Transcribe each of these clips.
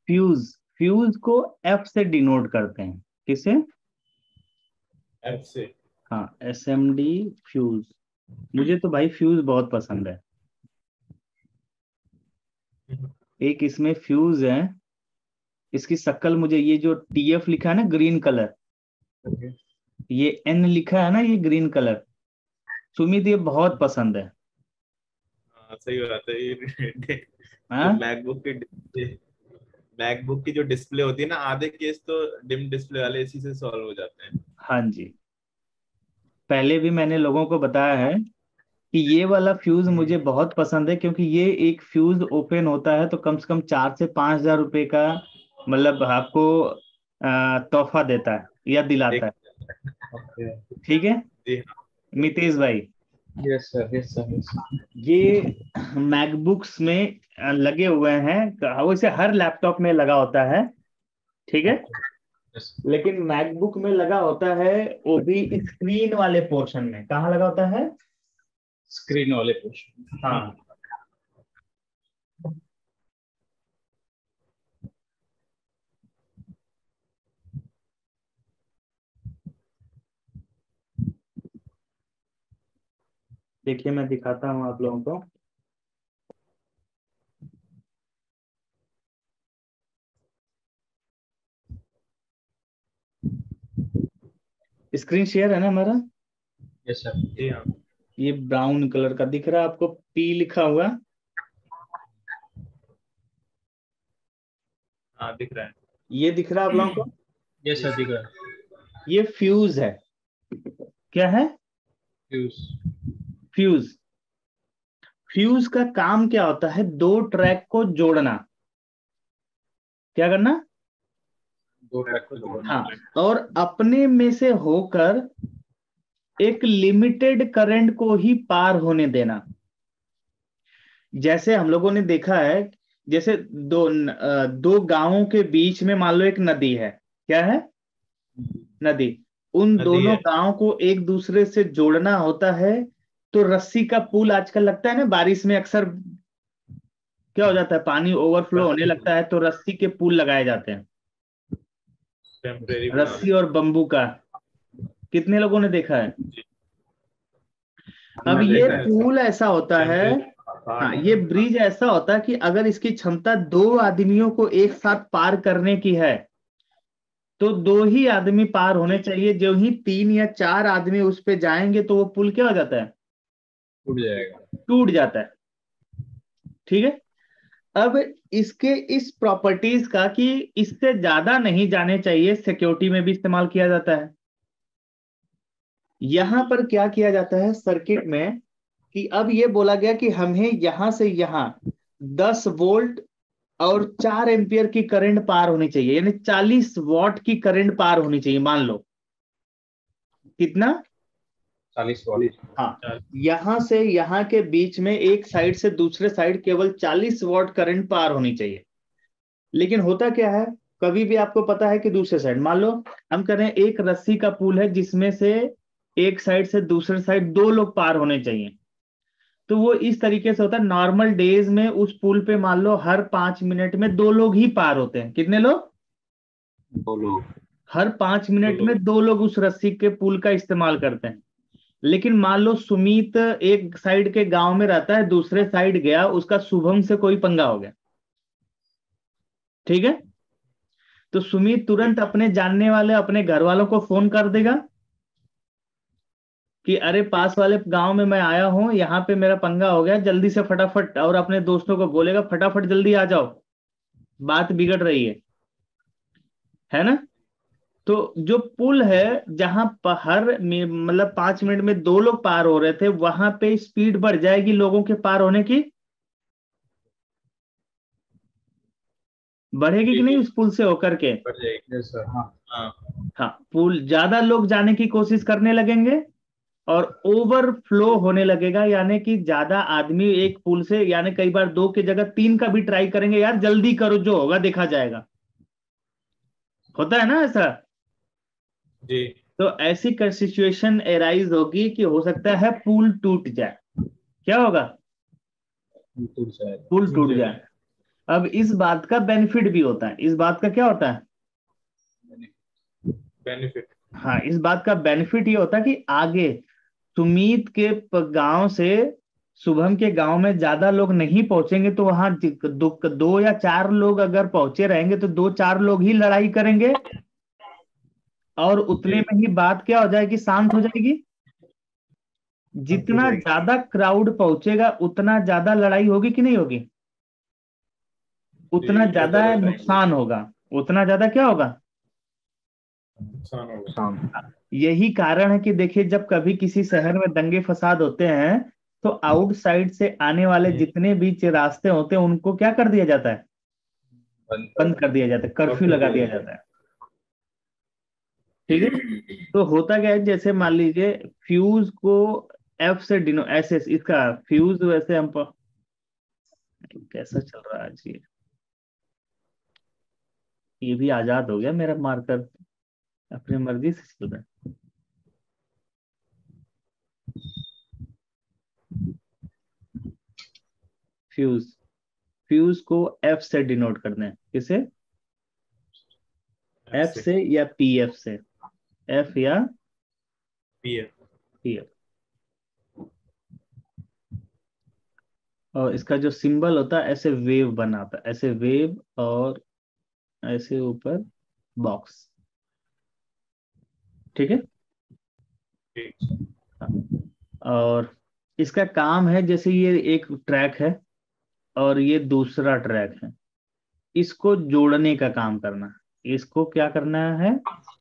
Fuse, fuse को F से denote करते हैं। किसे? एफ से। हाँ, SMD, फ्यूज। मुझे तो भाई फ्यूज बहुत पसंद है। एक इसमें फ्यूज है, इसकी शक्ल मुझे, ये जो TF लिखा है ना ग्रीन कलर, ओके। ये N लिखा है ना ये ग्रीन कलर, सुमित ये बहुत पसंद है। हाँ सही बात है ये जो हाँ मैकबुक की जो डिस्प्ले होती है ना, आधे केस तो डिम डिस्प्ले वाले इसी से सॉल्व हो जाते हैं। हाँ जी, पहले भी मैंने लोगों को बताया है कि ये वाला फ्यूज मुझे बहुत पसंद है, क्योंकि ये एक फ्यूज ओपन होता है तो कम से कम 4 से 5 हज़ार रुपए का, मतलब आपको तोहफा देता है या दिलाता एक। है। ओके। ठीक है जी हाँ। Mitesh bhai, yes sir, yes sir, yes. ये मैकबुक्स में लगे हुए हैं, वैसे हर लैपटॉप में लगा होता है। ठीक है, ओके। यस। लेकिन मैकबुक में लगा होता है वो भी स्क्रीन वाले पोर्शन में। कहाँ लगा होता है? स्क्रीन वाले पोर्शन। हाँ, देखिए मैं दिखाता हूँ आप लोगों को। स्क्रीन शेयर है ना हमारा? यस सर, जी हाँ। ये ब्राउन कलर का दिख रहा है आपको, P लिखा हुआ? हाँ दिख रहा है। ये दिख रहा है आप लोगों को? यस सर, दिख रहा है। ये फ्यूज है। क्या है? फ्यूज। फ्यूज। फ्यूज का काम क्या होता है? दो ट्रैक को जोड़ना। क्या करना? दो ट्रैक को जोड़ना। हाँ, और अपने में से होकर एक लिमिटेड करंट को ही पार होने देना। जैसे हम लोगों ने देखा है, जैसे दो गांवों के बीच में मान लो एक नदी है। क्या है? नदी। उन नदी दोनों है। गांव को एक दूसरे से जोड़ना होता है, तो रस्सी का पुल आजकल लगता है ना बारिश में अक्सर, क्या हो जाता है पानी ओवरफ्लो होने रस्सी। लगता है तो रस्सी के पुल लगाए जाते हैं। टेम्परेरी बना रस्सी देते और बम्बू का, कितने लोगों ने देखा है? हैं। जी। अब हमने ये देखा है सर। पुल ऐसा होता है, टेम्परेरी हाँ काट ये कर। ब्रिज ऐसा होता है कि अगर इसकी क्षमता दो आदमियों को एक साथ पार करने की है, तो दो ही आदमी पार होने चाहिए। जो ही 3 या 4 आदमी उस पे जाएंगे तो वो पुल क्या हो जाता है? टूट जाएगा। टूट जाता है। ठीक है, अब इसके इस प्रॉपर्टीज का कि इससे ज्यादा नहीं जाने चाहिए, सिक्योरिटी में भी इस्तेमाल किया जाता है। यहां पर क्या किया जाता है सर्किट में, कि अब ये बोला गया कि हमें यहां से यहां 10 वोल्ट और 4 एम्पियर की करंट पार होनी चाहिए, यानी 40 वॉट की करंट पार होनी चाहिए। मान लो कितना? 40 वाट। हाँ, यहां से यहां के बीच में एक साइड से दूसरे साइड केवल 40 वॉट करंट पार होनी चाहिए। लेकिन होता क्या है, कभी भी आपको पता है कि दूसरे साइड, मान लो हम कह रहे हैं एक रस्सी का पुल है जिसमें से एक साइड से दूसरे साइड दो लोग पार होने चाहिए, तो वो इस तरीके से होता है। नॉर्मल डेज में उस पुल पे मान लो हर 5 मिनट में दो लोग ही पार होते हैं। कितने लोग? दो लोग। हर पांच दो मिनट में लोग। दो लोग उस रस्सी के पुल का इस्तेमाल करते हैं। लेकिन मान लो सुमीत एक साइड के गांव में रहता है, दूसरे साइड गया, उसका शुभम से कोई पंगा हो गया। ठीक है, तो सुमित तुरंत अपने जानने वाले अपने घर वालों को फोन कर देगा कि अरे पास वाले गांव में मैं आया हूं, यहाँ पे मेरा पंगा हो गया, जल्दी से फटाफट, और अपने दोस्तों को बोलेगा फटाफट जल्दी आ जाओ, बात बिगड़ रही है ना? तो जो पुल है जहां मतलब 5 मिनट में दो लोग पार हो रहे थे, वहां पे स्पीड बढ़ जाएगी लोगों के पार होने की। बढ़ेगी जी कि नहीं जी। उस पुल से होकर के? बढ़ जाएगी। यस सर, हाँ। हाँ। हाँ, पुल ज्यादा लोग जाने की कोशिश करने लगेंगे और ओवरफ्लो होने लगेगा, यानी कि ज्यादा आदमी एक पुल से, यानी कई बार दो की जगह तीन का भी ट्राई करेंगे, यार जल्दी करो जो होगा देखा जाएगा। होता है ना ऐसा? जी। तो ऐसी सिचुएशन एराइज होगी कि हो सकता है पुल टूट जाए। क्या होगा? टूट जाएगा। पुल टूट टूट जाएगा। जाए। अब इस बात का बेनिफिट भी होता है, इस बात का क्या होता है, बेनिफिट। हाँ इस बात का बेनिफिट ये होता है कि आगे सुमीत के गांव से शुभम के गांव में ज्यादा लोग नहीं पहुंचेंगे, तो वहां दो या चार लोग अगर पहुंचे रहेंगे तो दो चार लोग ही लड़ाई करेंगे, और उतने जी। में ही बात क्या हो जाएगी, शांत हो जाएगी। शांत हो जितना जाएगी। ज्यादा क्राउड पहुंचेगा उतना ज्यादा लड़ाई होगी कि नहीं होगी, उतना जी, ज्यादा ज्यादा लड़ाई नुकसान होगा, उतना ज्यादा क्या होगा। नुकसान होगा। यही कारण है कि देखिए जब कभी किसी शहर में दंगे फसाद होते हैं तो आउटसाइड से आने वाले जितने भी रास्ते होते हैं उनको क्या कर दिया जाता है, बंद बंद कर दिया जाता है, ब्लॉक कर्फ्यू कर लगा दिया दिया जाता जाता है। ठीक है, तो होता क्या है, जैसे मान लीजिए फ्यूज को एफ से डिनो ऐसे इसका फ्यूज वैसे हम कैसा चल रहा है आज ये भी आजाद हो गया मेरा मार्कर, अपनी मर्जी से चल रहा है। फ्यूज, फ्यूज को एफ से डिनोट करते हैं, किसे, है। एफ से से या पी एफ से, एफ या पीएफ। P F. और इसका जो सिंबल होता है ऐसे वेव बनाता है, ऐसे वेव, और ऐसे ऊपर बॉक्स। ठीक है, ठीक। हाँ। और इसका काम है, जैसे ये एक ट्रैक है और ये दूसरा ट्रैक है, इसको जोड़ने का काम करना, इसको क्या करना है,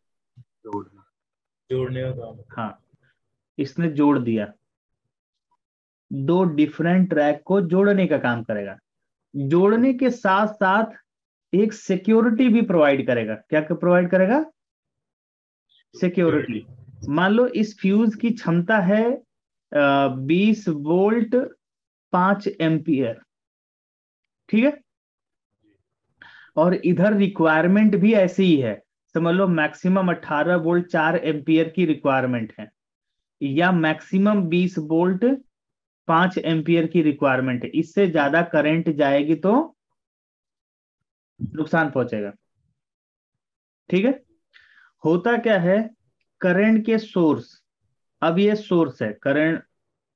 जोड़ने का काम। हाँ इसने जोड़ दिया, दो डिफरेंट ट्रैक को जोड़ने का काम करेगा, जोड़ने के साथ साथ एक सिक्योरिटी भी प्रोवाइड करेगा, क्या प्रोवाइड करेगा, सिक्योरिटी। सिक्योरिटी। मान लो इस फ्यूज की क्षमता है 20 वोल्ट 5 एम्पियर, ठीक है, और इधर रिक्वायरमेंट भी ऐसी ही है, समझ लो मैक्सिमम 18 वोल्ट 4 एम्पियर की रिक्वायरमेंट है, या मैक्सिमम 20 वोल्ट 5 एम्पियर की रिक्वायरमेंट है, इससे ज्यादा करंट जाएगी तो नुकसान पहुंचेगा। ठीक है, होता क्या है, करंट के सोर्स, अब ये सोर्स है करंट,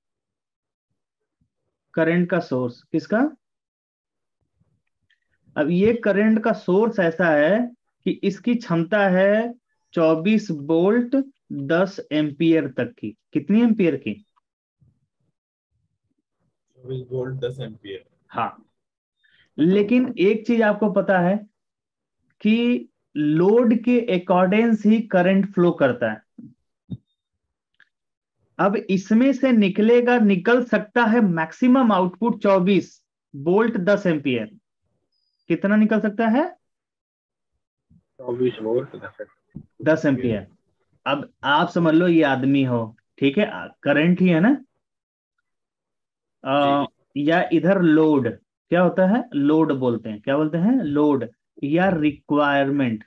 करंट का सोर्स किसका, अब ये करंट का सोर्स ऐसा है कि इसकी क्षमता है 24 वोल्ट 10 एम्पियर तक की, कितनी एम्पियर की, 24 वोल्ट 10 एम्पियर। हाँ। लेकिन एक चीज आपको पता है कि लोड के अकॉर्डेंस ही करंट फ्लो करता है, अब इसमें से निकलेगा, निकल सकता है मैक्सिमम आउटपुट 24 वोल्ट 10 एम्पियर, कितना निकल सकता है, 24 वोल्ट 10 एम्पियर। अब आप समझ लो ये आदमी हो, ठीक है, करंट ही है ना, जी। या इधर लोड, क्या होता है, लोड बोलते हैं, क्या बोलते हैं, लोड या रिक्वायरमेंट,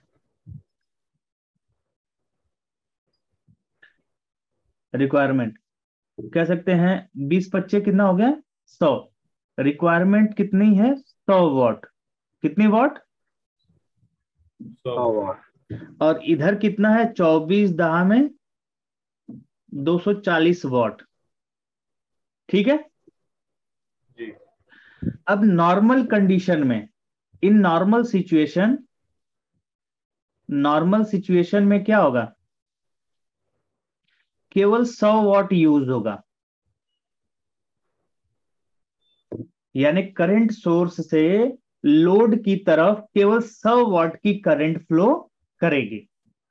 रिक्वायरमेंट कह सकते हैं, 20 25 कितना हो गया, 100, रिक्वायरमेंट कितनी है, 100 वॉट, कितनी वॉट, 100 वोल्ट। और इधर कितना है, 24 में 240 वॉट। ठीक है, जी। अब नॉर्मल कंडीशन में, इन नॉर्मल सिचुएशन में क्या होगा, केवल 100 वॉट यूज होगा, यानी करंट सोर्स से लोड की तरफ केवल 100 वॉट की करंट फ्लो करेगी।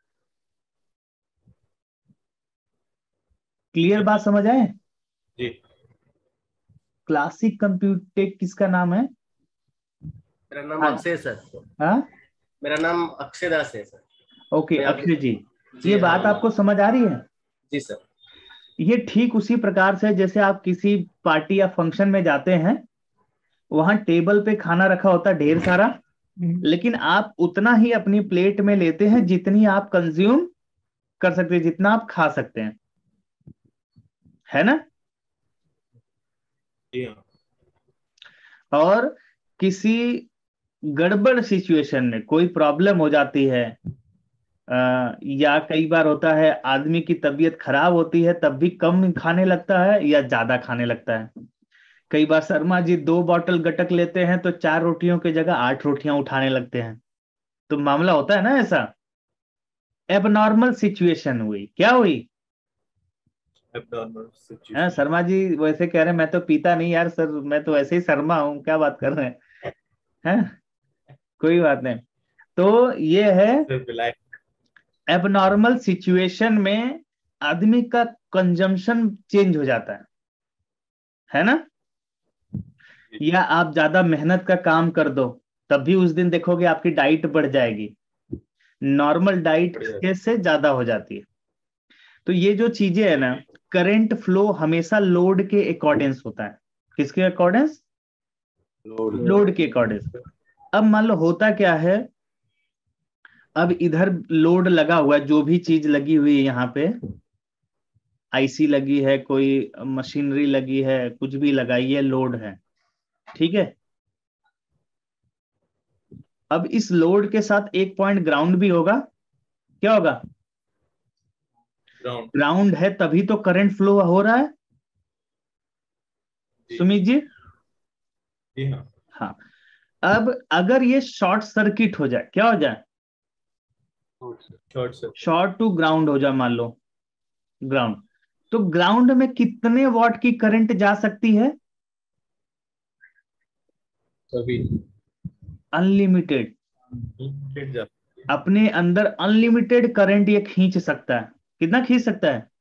क्लियर बात समझ आए, जी। क्लासिक कंप्यूटेक किसका नाम है, मेरा नाम हाँ अक्षय सर। हाँ, मेरा नाम अक्षय दास है सर। ओके मैं अक्षय जी, जी ये हाँ। बात आपको समझ आ रही है, जी सर। ये ठीक उसी प्रकार से जैसे आप किसी पार्टी या फंक्शन में जाते हैं, वहां टेबल पे खाना रखा होता है ढेर सारा, लेकिन आप उतना ही अपनी प्लेट में लेते हैं जितनी आप कंज्यूम कर सकते हैं, जितना आप खा सकते हैं, है ना, जी हाँ। और किसी गड़बड़ सिचुएशन में कोई प्रॉब्लम हो जाती है, या कई बार होता है आदमी की तबीयत खराब होती है तब भी कम खाने लगता है या ज्यादा खाने लगता है। कई बार शर्मा जी 2 बॉटल गटक लेते हैं तो 4 रोटियों की जगह 8 रोटियां उठाने लगते हैं। तो मामला होता है ना ऐसा, एबनॉर्मल सिचुएशन हुई, क्या हुई? एब्नॉर्मल हाँ सिचुएशन। शर्मा जी वैसे कह रहे हैं मैं तो पीता नहीं यार सर, मैं तो ऐसे ही शर्मा हूँ, क्या बात कर रहे हैं? हैं? कोई बात नहीं। तो ये है सिर्फ बिलाई। एबनॉर्मल सिचुएशन में आदमी का कंजम्पशन चेंज हो जाता है ना? या आप ज्यादा मेहनत का काम कर दो तब भी उस दिन देखोगे आपकी डाइट बढ़ जाएगी, नॉर्मल डाइट के से ज्यादा हो जाती है। तो ये जो चीजें है ना, करंट फ्लो हमेशा लोड के अकॉर्डिंग्स होता है। किसके अकॉर्डिंग्स? लोड के अकॉर्डिंग्स। अब मान लो होता क्या है, अब इधर लोड लगा हुआ है, जो भी चीज लगी हुई है यहाँ पे, आईसी लगी है, कोई मशीनरी लगी है, कुछ भी लगाई है, लोड है, ठीक है। अब इस लोड के साथ एक पॉइंट ग्राउंड भी होगा, क्या होगा? ग्राउंड। ग्राउंड है तभी तो करंट फ्लो हो रहा है, सुमित जी। जी हाँ। हाँ, अब अगर ये शॉर्ट सर्किट हो जाए, क्या हो जाए? Short circuit. Short to ground हो जाए, मान लो ग्राउंड, तो ग्राउंड में कितने वॉट की करंट जा सकती है? सभी। अनलिमिटेड। फिर जा। अपने अंदर अनलिमिटेड करंट ये खींच सकता है। कितना खींच सकता है?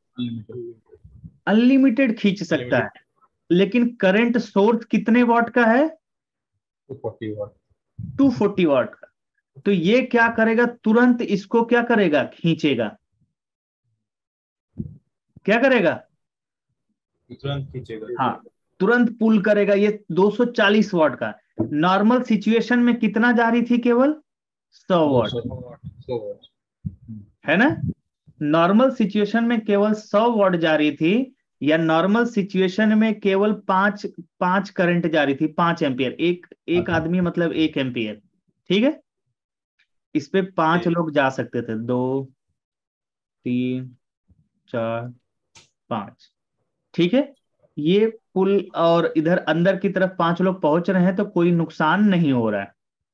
अनलिमिटेड खींच सकता है। लेकिन करंट सोर्स कितने वॉट का है? 240 वाट। 240 वॉट का। तो ये क्या करेगा, तुरंत इसको क्या करेगा, खींचेगा। क्या करेगा? तुरंत खींचेगा। हाँ, तुरंत पुल करेगा। ये 240 वॉट का, नॉर्मल सिचुएशन में कितना जा रही थी? केवल 100 वॉट, 100 वाट। है ना? नॉर्मल सिचुएशन में केवल 100 वॉट जा रही थी, या नॉर्मल सिचुएशन में केवल पांच पांच करंट जा रही थी, 5 एम्पियर। एक आदमी मतलब 1 एम्पियर, ठीक है। इस पे 5 लोग जा सकते थे, 2 3 4 5, ठीक है। ये पुल और इधर अंदर की तरफ 5 लोग पहुंच रहे हैं तो कोई नुकसान नहीं हो रहा है,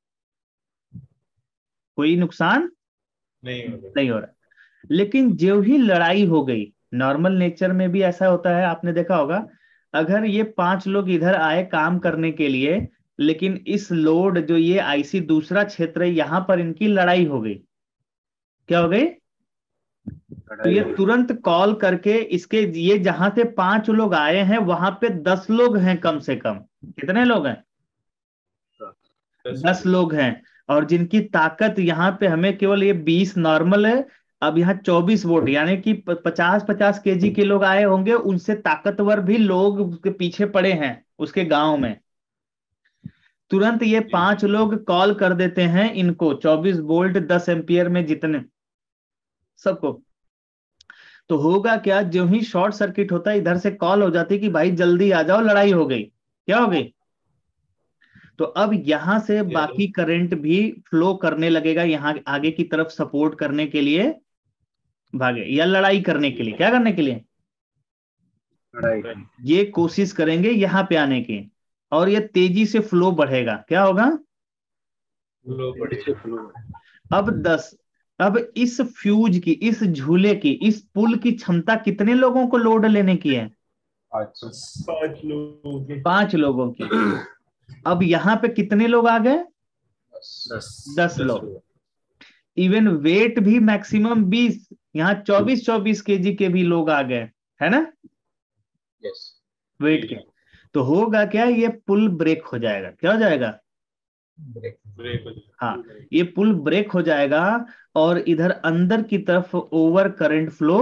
कोई नुकसान नहीं होगा। नहीं हो रहा है। लेकिन जो ही लड़ाई हो गई, नॉर्मल नेचर में भी ऐसा होता है, आपने देखा होगा, अगर ये 5 लोग इधर आए काम करने के लिए, लेकिन इस लोड जो ये आईसी दूसरा क्षेत्र है यहां पर इनकी लड़ाई हो गई, क्या हो गई? तो ये तुरंत कॉल करके इसके, ये जहां से 5 लोग आए हैं वहां पे 10 लोग हैं कम से कम। कितने लोग हैं? 10 लोग हैं। और जिनकी ताकत यहाँ पे हमें केवल ये 20 नॉर्मल है, अब यहाँ 24 वोट, यानी कि 50-50 केजी के लोग आए होंगे, उनसे ताकतवर भी लोग उसके पीछे पड़े हैं उसके गांव में। तुरंत ये 5 लोग कॉल कर देते हैं इनको, 24 वोल्ट 10 एम्पियर में जितने सबको। तो होगा क्या, जो ही शॉर्ट सर्किट होता है इधर से कॉल हो जाती है कि भाई जल्दी आ जाओ, लड़ाई हो गई। क्या हो गई? तो अब यहां से बाकी करंट भी फ्लो करने लगेगा यहां आगे की तरफ, सपोर्ट करने के लिए भागे, या लड़ाई करने के लिए, क्या करने के लिए? ये कोशिश करेंगे यहां पे आने की, और ये तेजी से फ्लो बढ़ेगा। क्या होगा? अब इस फ्यूज की, इस झूले की, इस पुल की क्षमता कितने लोगों को लोड लेने की है? 5 लोगों की। अब यहां पे कितने लोग आ गए? 10 लोग। इवन वेट भी मैक्सिमम 20, यहाँ 24-24 केजी के भी लोग आ गए, है ना? वेट के। तो होगा क्या, ये पुल ब्रेक हो जाएगा। क्या हो जाएगा? हाँ, ये पुल ब्रेक हो जाएगा, और इधर अंदर की तरफ ओवर करंट फ्लो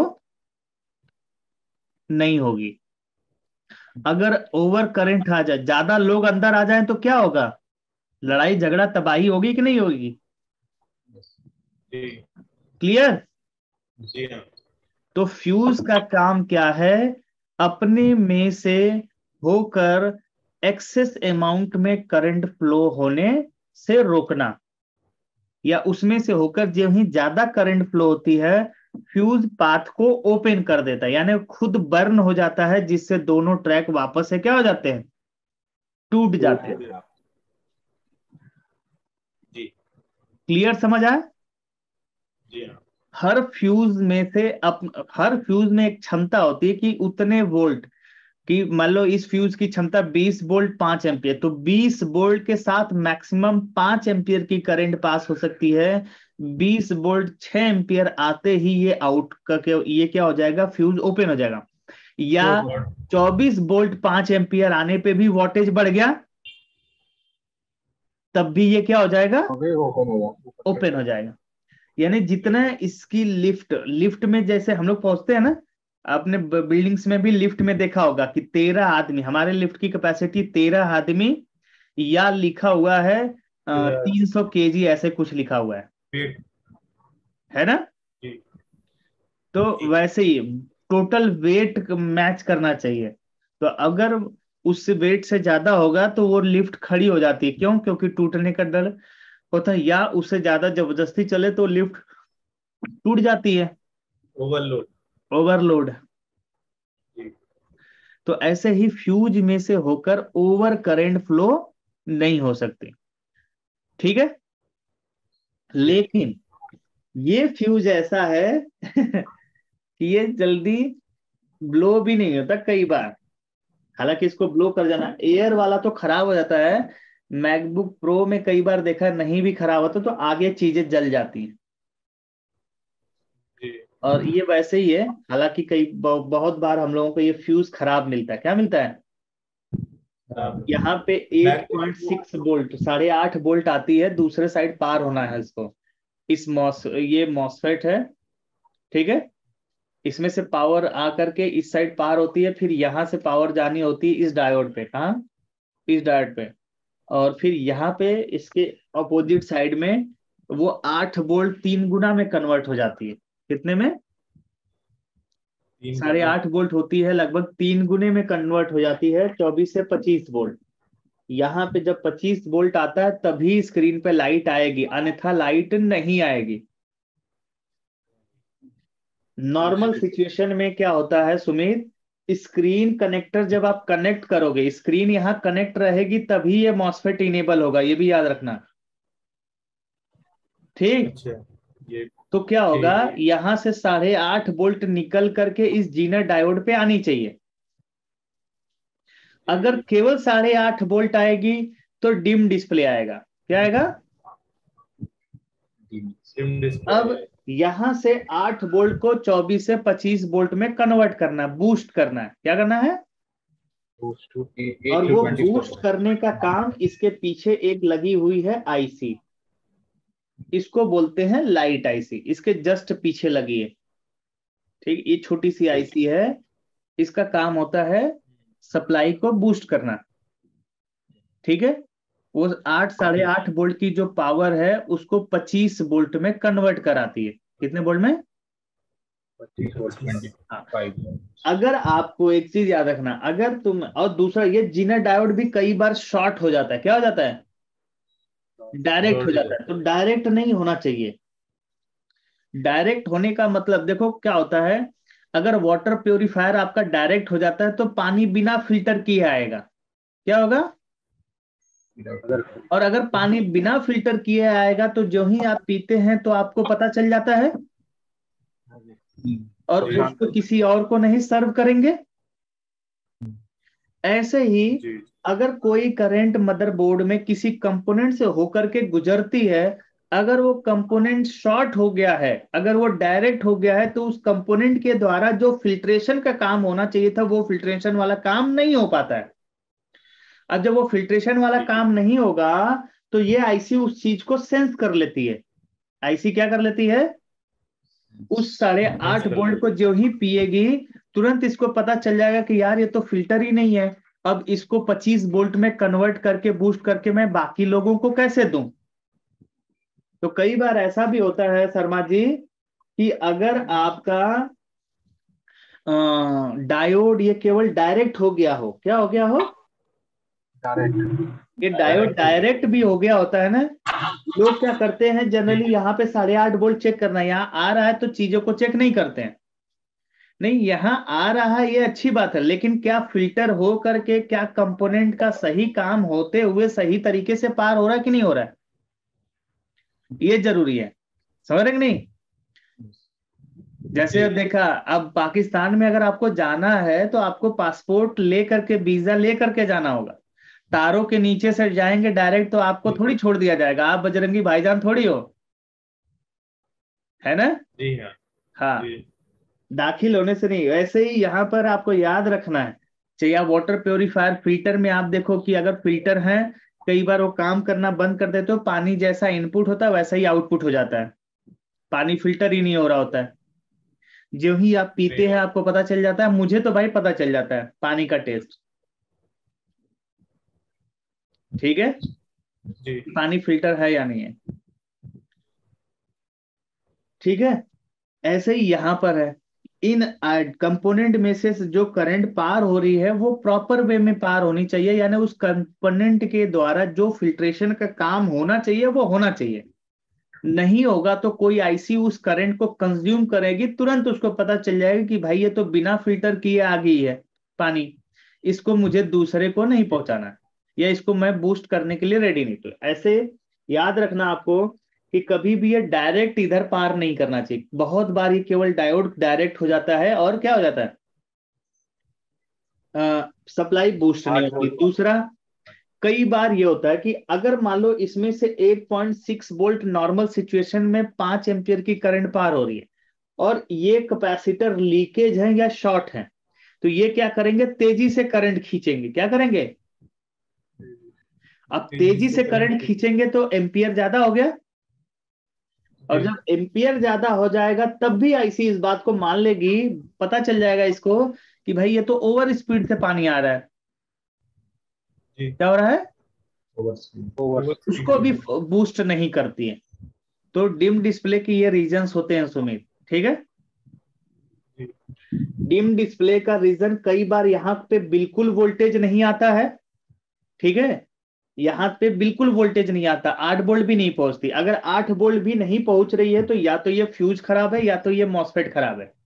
नहीं होगी। अगर ओवर करंट आ जाए, ज्यादा लोग अंदर आ जाए, तो क्या होगा? लड़ाई झगड़ा तबाही होगी कि नहीं होगी? क्लियर? तो फ्यूज का काम क्या है, अपने में से होकर एक्सेस अमाउंट में करंट फ्लो होने से रोकना, या उसमें से होकर जो ही ज्यादा करंट फ्लो होती है फ्यूज पाथ को ओपन कर देता है, यानी खुद बर्न हो जाता है, जिससे दोनों ट्रैक वापस से क्या हो जाते हैं, टूट जाते हैं। जी क्लियर समझ आया? जी हाँ हर फ्यूज में एक क्षमता होती है कि उतने वोल्ट कि मान लो इस फ्यूज की क्षमता 20 वोल्ट 5 एम्पियर, तो 20 वोल्ट के साथ मैक्सिमम 5 एम्पियर की करंट पास हो सकती है। 20 वोल्ट 6 एम्पियर आते ही ये ये क्या हो जाएगा, फ्यूज ओपन हो जाएगा। या 24 वोल्ट 5 एम्पियर आने पे भी वोल्टेज बढ़ गया, तब भी ये क्या हो जाएगा, ओपन हो जाएगा। यानी जितना इसकी लिफ्ट में जैसे हम लोग पहुंचते हैं ना, आपने बिल्डिंग्स में भी लिफ्ट में देखा होगा कि 13 आदमी, हमारे लिफ्ट की कैपेसिटी 13 आदमी, या लिखा हुआ है 300 केजी, ऐसे कुछ लिखा हुआ है ना। जी तो वैसे ही टोटल वेट मैच करना चाहिए। तो अगर उस वेट से ज्यादा होगा तो वो लिफ्ट खड़ी हो जाती है, क्यों? क्योंकि टूटने का डर होता है, या उससे ज्यादा जबरदस्ती चले तो लिफ्ट टूट जाती है, ओवरलोड। ओवरलोड। तो ऐसे ही फ्यूज में से होकर ओवर करंट फ्लो नहीं हो सकती, ठीक है। लेकिन ये फ्यूज ऐसा है कि ये जल्दी ब्लो भी नहीं होता कई बार। हालांकि इसको ब्लो कर जाना, एयर वाला तो खराब हो जाता है। मैकबुक प्रो में कई बार देखा नहीं भी खराब होता, तो आगे चीजें जल जाती हैं। जी और ये वैसे ही है, हालांकि बहुत बार हम लोगों को ये फ्यूज खराब मिलता है। क्या मिलता है? यहाँ पे 8.6 वोल्ट, 8.5 वोल्ट आती है, दूसरे साइड पार होना है इसको। ये मॉसफेट है, ठीक है। इसमें से पावर आकर के इस साइड पार होती है, फिर यहाँ से पावर जानी होती है इस डायोड पे। कहाँ? इस डायोड पे। और फिर यहाँ पे इसके अपोजिट साइड में वो 8 वोल्ट 3 गुना में कन्वर्ट हो जाती है। कितने में? 8.5 वोल्ट होती है, लगभग 3 गुने में कन्वर्ट हो जाती है, 24 से 25 वोल्ट। यहाँ पे जब 25 वोल्ट आता है तभी स्क्रीन पे लाइट आएगी, अन्यथा लाइट नहीं आएगी। नॉर्मल सिचुएशन में क्या होता है सुमित, स्क्रीन कनेक्टर जब आप कनेक्ट करोगे, स्क्रीन यहाँ कनेक्ट रहेगी तभी ये मॉसफेट इनेबल होगा, ये भी याद रखना, ठीक। अच्छा ये तो क्या होगा, यहां से 8.5 वोल्ट निकल करके इस जीनर डायोड पे आनी चाहिए। अगर केवल 8.5 वोल्ट आएगी तो डिम डिस्प्ले आएगा। क्या आएगा? अब यहां से 8 वोल्ट को 24 से 25 वोल्ट में कन्वर्ट करना, बूस्ट करना है। क्या करना है? और वो बूस्ट करने का काम इसके पीछे एक लगी हुई है आईसी, इसको बोलते हैं लाइट आईसी, इसके जस्ट पीछे लगी है, ठीक। ये छोटी सी आईसी है, इसका काम होता है सप्लाई को बूस्ट करना, ठीक है। वो 8.5 वोल्ट की जो पावर है उसको 25 वोल्ट में कन्वर्ट कराती है। कितने वोल्ट में? 25 अगर आपको एक चीज याद रखना, अगर तुम, और दूसरा ये जीनर डायोड भी कई बार शॉर्ट हो जाता है। क्या हो जाता है? डायरेक्ट हो जाता है। तो डायरेक्ट नहीं होना चाहिए। डायरेक्ट होने का मतलब देखो क्या होता है, अगर वाटर प्योरीफायर आपका डायरेक्ट हो जाता है तो पानी बिना फिल्टर किए आएगा। क्या होगा? और अगर पानी बिना फिल्टर किए आएगा तो जो ही आप पीते हैं तो आपको पता चल जाता है, और उसको किसी और को नहीं सर्व करेंगे। ऐसे ही अगर कोई करंट मदरबोर्ड में किसी कंपोनेंट से होकर के गुजरती है, अगर वो कंपोनेंट शॉर्ट हो गया है, अगर वो डायरेक्ट हो गया है, तो उस कंपोनेंट के द्वारा जो फिल्ट्रेशन का काम होना चाहिए था वो फिल्ट्रेशन वाला काम नहीं हो पाता है। अब जब वो फिल्ट्रेशन वाला काम नहीं होगा तो ये आईसी उस चीज को सेंस कर लेती है। आईसी क्या कर लेती है? उस 8.5 वोल्ट को जो ही पिएगी तुरंत इसको पता चल जाएगा कि यार ये तो फिल्टर ही नहीं है, अब इसको 25 वोल्ट में कन्वर्ट करके बूस्ट करके मैं बाकी लोगों को कैसे दूं। तो कई बार ऐसा भी होता है शर्मा जी कि अगर आपका डायोड ये केवल डायरेक्ट हो गया हो, क्या हो गया हो, डायरेक्ट ये डायोड डायरेक्ट भी हो गया होता है ना। लोग क्या करते हैं जनरली, यहाँ पे 8.5 वोल्ट चेक करना है, यहाँ आ रहा है तो चीजों को चेक नहीं करते हैं। नहीं, यहाँ आ रहा है ये अच्छी बात है, लेकिन क्या फिल्टर हो करके, क्या कंपोनेंट का सही काम होते हुए सही तरीके से पार हो रहा है कि नहीं हो रहा है, ये जरूरी है। समझ रहे कि नहीं? जैसे अब देखा, अब पाकिस्तान में अगर आपको जाना है तो आपको पासपोर्ट ले करके, वीजा ले करके जाना होगा। तारों के नीचे से जाएंगे डायरेक्ट तो आपको थोड़ी छोड़ दिया जाएगा, आप बजरंगी भाईजान थोड़ी हो, है ना? जी हाँ हाँ, जी दाखिल होने से नहीं। वैसे ही यहाँ पर आपको याद रखना है, चाहिए आप वाटर प्योरीफायर फिल्टर में आप देखो कि अगर फिल्टर है, कई बार वो काम करना बंद कर देते हो, पानी जैसा इनपुट होता है वैसा ही आउटपुट हो जाता है, पानी फिल्टर ही नहीं हो रहा होता है। जो ही आप पीते हैं आपको पता चल जाता है, मुझे तो भाई पता चल जाता है पानी का टेस्ट। ठीक है, जी पानी फिल्टर है या नहीं है। ठीक है, ऐसे ही यहां पर है, इन कंपोनेंट में से जो करंट पार हो रही है वो प्रॉपर वे में पार होनी चाहिए, यानी उस कंपोनेंट के द्वारा जो फिल्ट्रेशन का काम होना चाहिए वो होना चाहिए। नहीं होगा तो कोई आईसी उस करंट को कंज्यूम करेगी, तुरंत उसको पता चल जाएगा कि भाई ये तो बिना फिल्टर किए आ गई है पानी, इसको मुझे दूसरे को नहीं पहुंचाना, या इसको मैं बूस्ट करने के लिए रेडी नहीं। तो ऐसे याद रखना आपको कि कभी भी ये डायरेक्ट इधर पार नहीं करना चाहिए। बहुत बार ये केवल डायोड डायरेक्ट हो जाता है और क्या हो जाता है, सप्लाई बूस्ट नहीं होती। दूसरा, कई बार ये होता है कि अगर मान लो इसमें से 8.6 वोल्ट नॉर्मल सिचुएशन में 5 एम्पियर की करंट पार हो रही है, और ये कैपेसिटर लीकेज है या शॉर्ट है, तो ये क्या करेंगे, तेजी से करंट खींचेंगे। क्या करेंगे, अब तेजी से करंट खींचेंगे तो एम्पियर ज्यादा हो गया, और जब एम्पियर ज्यादा हो जाएगा तब भी आईसी इस बात को मान लेगी, पता चल जाएगा इसको कि भाई ये तो ओवर स्पीड से पानी आ रहा है। जी क्या हो रहा है, ओवर उसको भी बूस्ट नहीं करती है। तो डिम डिस्प्ले की ये रीजंस होते हैं सुमित। ठीक है, डिम डिस्प्ले का रीजन कई बार यहाँ पे बिल्कुल वोल्टेज नहीं आता है। ठीक है, यहाँ पे बिल्कुल वोल्टेज नहीं आता, 8 वोल्ट भी नहीं पहुंचती। अगर 8 वोल्ट भी नहीं पहुंच रही है तो या तो ये फ्यूज खराब है या तो ये मॉसफेट खराब है।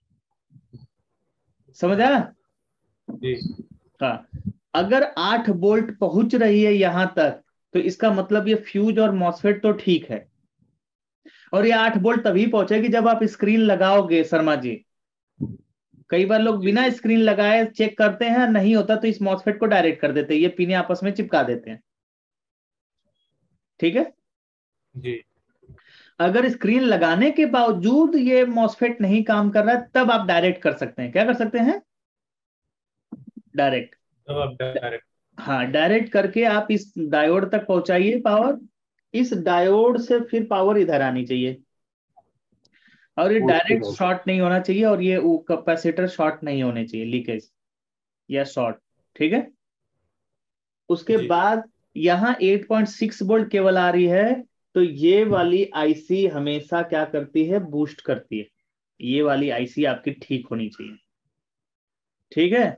समझ आया? जी हाँ, अगर 8 वोल्ट पहुंच रही है यहां तक तो इसका मतलब ये फ्यूज और मॉसफेट तो ठीक है। और ये 8 वोल्ट तभी पहुंचेगी जब आप स्क्रीन लगाओगे शर्मा जी। कई बार लोग बिना स्क्रीन लगाए चेक करते हैं, नहीं होता तो इस मॉसफेट को डायरेक्ट कर देते हैं, ये पिने आपस में चिपका देते हैं। ठीक है, जी अगर स्क्रीन लगाने के बावजूद ये मॉसफेट नहीं काम कर रहा है तब आप डायरेक्ट कर सकते हैं। क्या कर सकते हैं, डायरेक्ट। तब आप डायरेक्ट हाँ, डायरेक्ट करके आप इस डायोड तक पहुंचाइए पावर, इस डायोड से फिर पावर इधर आनी चाहिए, और ये डायरेक्ट शॉर्ट नहीं होना चाहिए, और ये कैपेसिटर शॉर्ट नहीं होने चाहिए, लीकेज या शॉर्ट। ठीक है, उसके जी बाद यहाँ 8.6 वोल्ट केवल आ रही है, तो ये वाली आईसी हमेशा क्या करती है, बूस्ट करती है। ये वाली आईसी आपकी ठीक होनी चाहिए। ठीक है,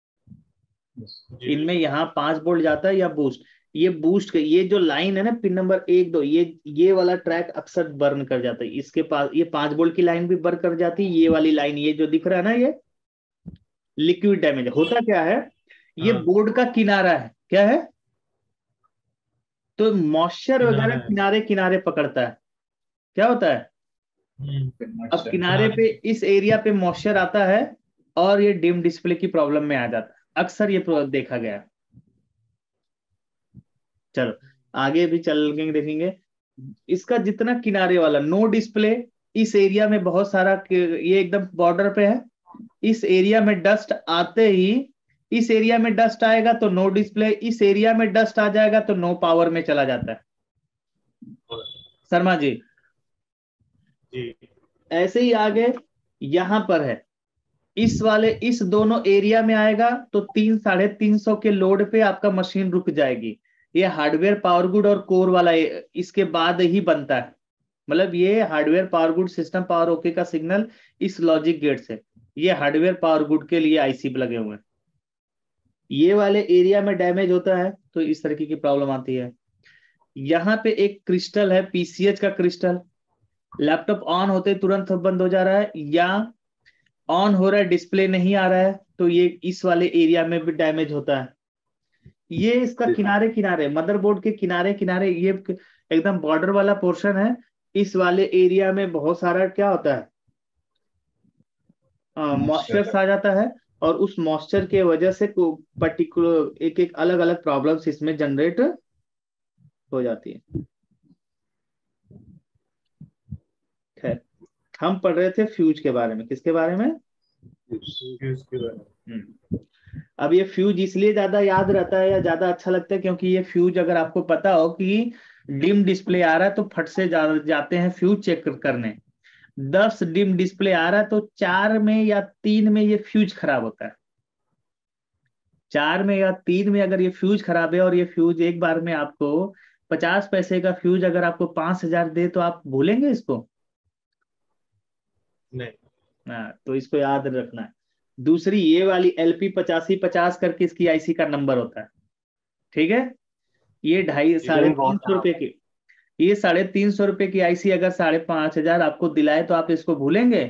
जी इनमें यहाँ 5 वोल्ट जाता है या बूस्ट, ये बूस्ट, ये जो लाइन है ना पिन नंबर 1 2, ये वाला ट्रैक अक्सर बर्न कर जाता है। इसके पास ये 5 वोल्ट की लाइन भी बर्न कर जाती है, ये वाली लाइन, ये जो दिख रहा है ना, ये लिक्विड डैमेज। होता क्या है, ये हाँ बोर्ड का किनारा है, क्या है, तो मॉइस्चर वगैरह किनारा है किनारे किनारे पकड़ता है। क्या होता है, अब किनारे पे इस एरिया पे मॉइस्चर आता है और ये डिम डिस्प्ले की प्रॉब्लम में आ जाता है, अक्सर ये देखा गया है। चलो आगे भी चलेंगे, देखेंगे इसका जितना किनारे वाला नो डिस्प्ले, इस एरिया में बहुत सारा, ये एकदम बॉर्डर पे है, इस एरिया में डस्ट आते ही, इस एरिया में डस्ट आएगा तो नो डिस्प्ले, इस एरिया में डस्ट आ जाएगा तो नो पावर में चला जाता है। शर्मा जी, जी ऐसे ही आगे यहां पर है, इस वाले, इस दोनों एरिया में आएगा तो 300-350 के लोड पे आपका मशीन रुक जाएगी। ये हार्डवेयर पावर गुड और कोर वाला इसके बाद ही बनता है, मतलब ये hardware power good system power okay का सिग्नल इस लॉजिक गेट से, ये हार्डवेयर पावर गुड के लिए आईसी लगे हुए हैं। ये वाले एरिया में डैमेज होता है तो इस तरीके की प्रॉब्लम आती है। यहाँ पे एक क्रिस्टल है, पीसीएच का क्रिस्टल, लैपटॉप ऑन होते तुरंत बंद हो जा रहा है, या ऑन हो रहा है डिस्प्ले नहीं आ रहा है, तो ये इस वाले एरिया में भी डैमेज होता है। ये इसका किनारे किनारे, मदरबोर्ड के किनारे किनारे, ये एकदम बॉर्डर वाला पोर्शन है, इस वाले एरिया में बहुत सारा क्या होता है, मॉइस्चर आ जाता है, और उस मॉइस्चर के वजह से पर्टिकुलर एक एक अलग अलग प्रॉब्लम्स इसमें जनरेट हो जाती है। खैर, हम पढ़ रहे थे फ्यूज के बारे में। किसके बारे में? फ्यूज के बारे में। अब ये फ्यूज इसलिए ज्यादा याद रहता है या ज्यादा अच्छा लगता है क्योंकि ये फ्यूज अगर आपको पता हो कि डिम डिस्प्ले आ रहा है तो फट से जाते हैं फ्यूज चेक करने। 10 डिम डिस्प्ले आ रहा है तो 4 में या 3 में ये फ्यूज खराब होता है। 4 में या 3 में अगर ये फ्यूज खराब है, और ये फ्यूज एक बार में आपको 50 पैसे का फ्यूज अगर आपको 5,000 दे तो आप भूलेंगे इसको? नहीं। हाँ, तो इसको याद रखना है। दूसरी ये वाली LP 8550 करके इसकी आईसी का नंबर होता है, ठीक है। ये 350 की, ये 350 की आईसी अगर 5,500 आपको दिलाए तो आप इसको भूलेंगे?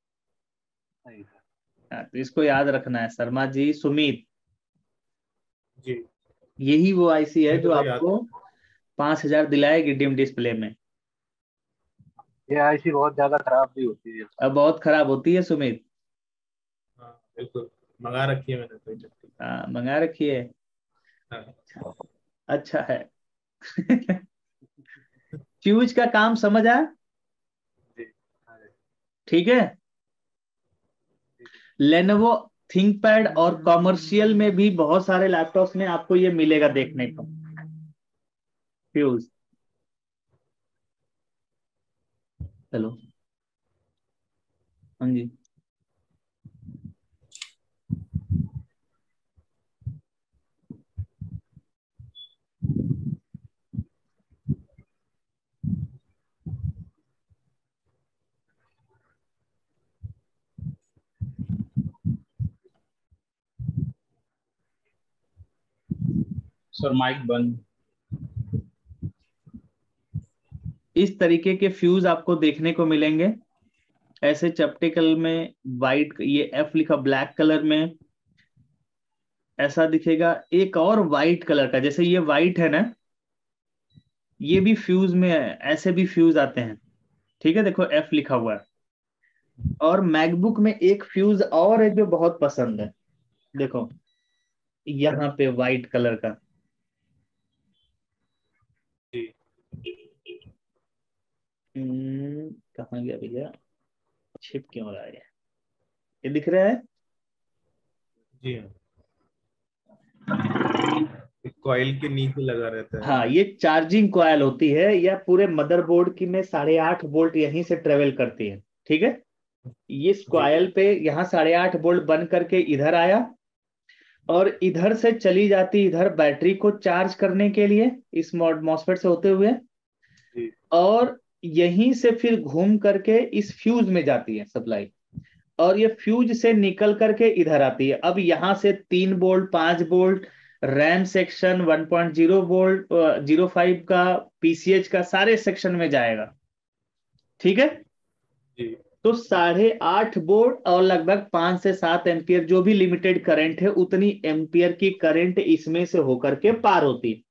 हाँ, तो इसको याद रखना है शर्मा जी, सुमित। जी। यही वो आईसी है जो तो याद आपको 5,000 दिलाएगी डिम डिस्प्ले में। ये आईसी बहुत ज्यादा खराब भी होती है। अब बहुत खराब होती है सुमित। हाँ बिल्कुल, मंगा रखी है मैंने तो। हाँ, मंगा रखी है। हाँ। अच्छा है। फ्यूज का काम समझ आया? जी। ठीक है। लेनोवो थिंकपैड और कॉमर्शियल में भी बहुत सारे लैपटॉप्स में आपको ये मिलेगा देखने को, फ्यूज। हेलो, हाँ जी। सर माइक बंद। इस तरीके के फ्यूज आपको देखने को मिलेंगे ऐसे चैप्टिकल में, वाइट, ये F लिखा ब्लैक कलर में ऐसा दिखेगा। एक और वाइट कलर का, जैसे ये वाइट है ना, ये भी फ्यूज में है, ऐसे भी फ्यूज आते हैं, ठीक है। देखो F लिखा हुआ है। और मैकबुक में एक फ्यूज और है जो बहुत पसंद है, देखो यहाँ पे वाइट कलर का। जी। कहाँ गया भैया, छिप क्यों रहा है? ये दिख रहा है? जी हाँ, कॉइल के नीचे लगा रहता है। हाँ, ये चार्जिंग कॉइल होती है, या पूरे मदरबोर्ड की में 8.5 वोल्ट यहीं से ट्रेवल करती है, ठीक है। ये जी। कॉइल पे यहाँ 8.5 वोल्ट बन करके इधर आया, और इधर से चली जाती इधर बैटरी को चार्ज करने के लिए इस मॉसफेट से होते हुए, जी। और यहीं से फिर घूम करके इस फ्यूज में जाती है सप्लाई, और ये फ्यूज से निकल करके इधर आती है। अब यहां से 3 volt, 5 volt, RAM section 1.0 volt, 05 का, पीसीएच का, सारे सेक्शन में जाएगा, ठीक है। जी। तो 8.5 वोल्ट और लगभग 5 से 7 एम्पियर जो भी लिमिटेड करंट है, उतनी एम्पियर की करंट इसमें से होकर के पार होती है।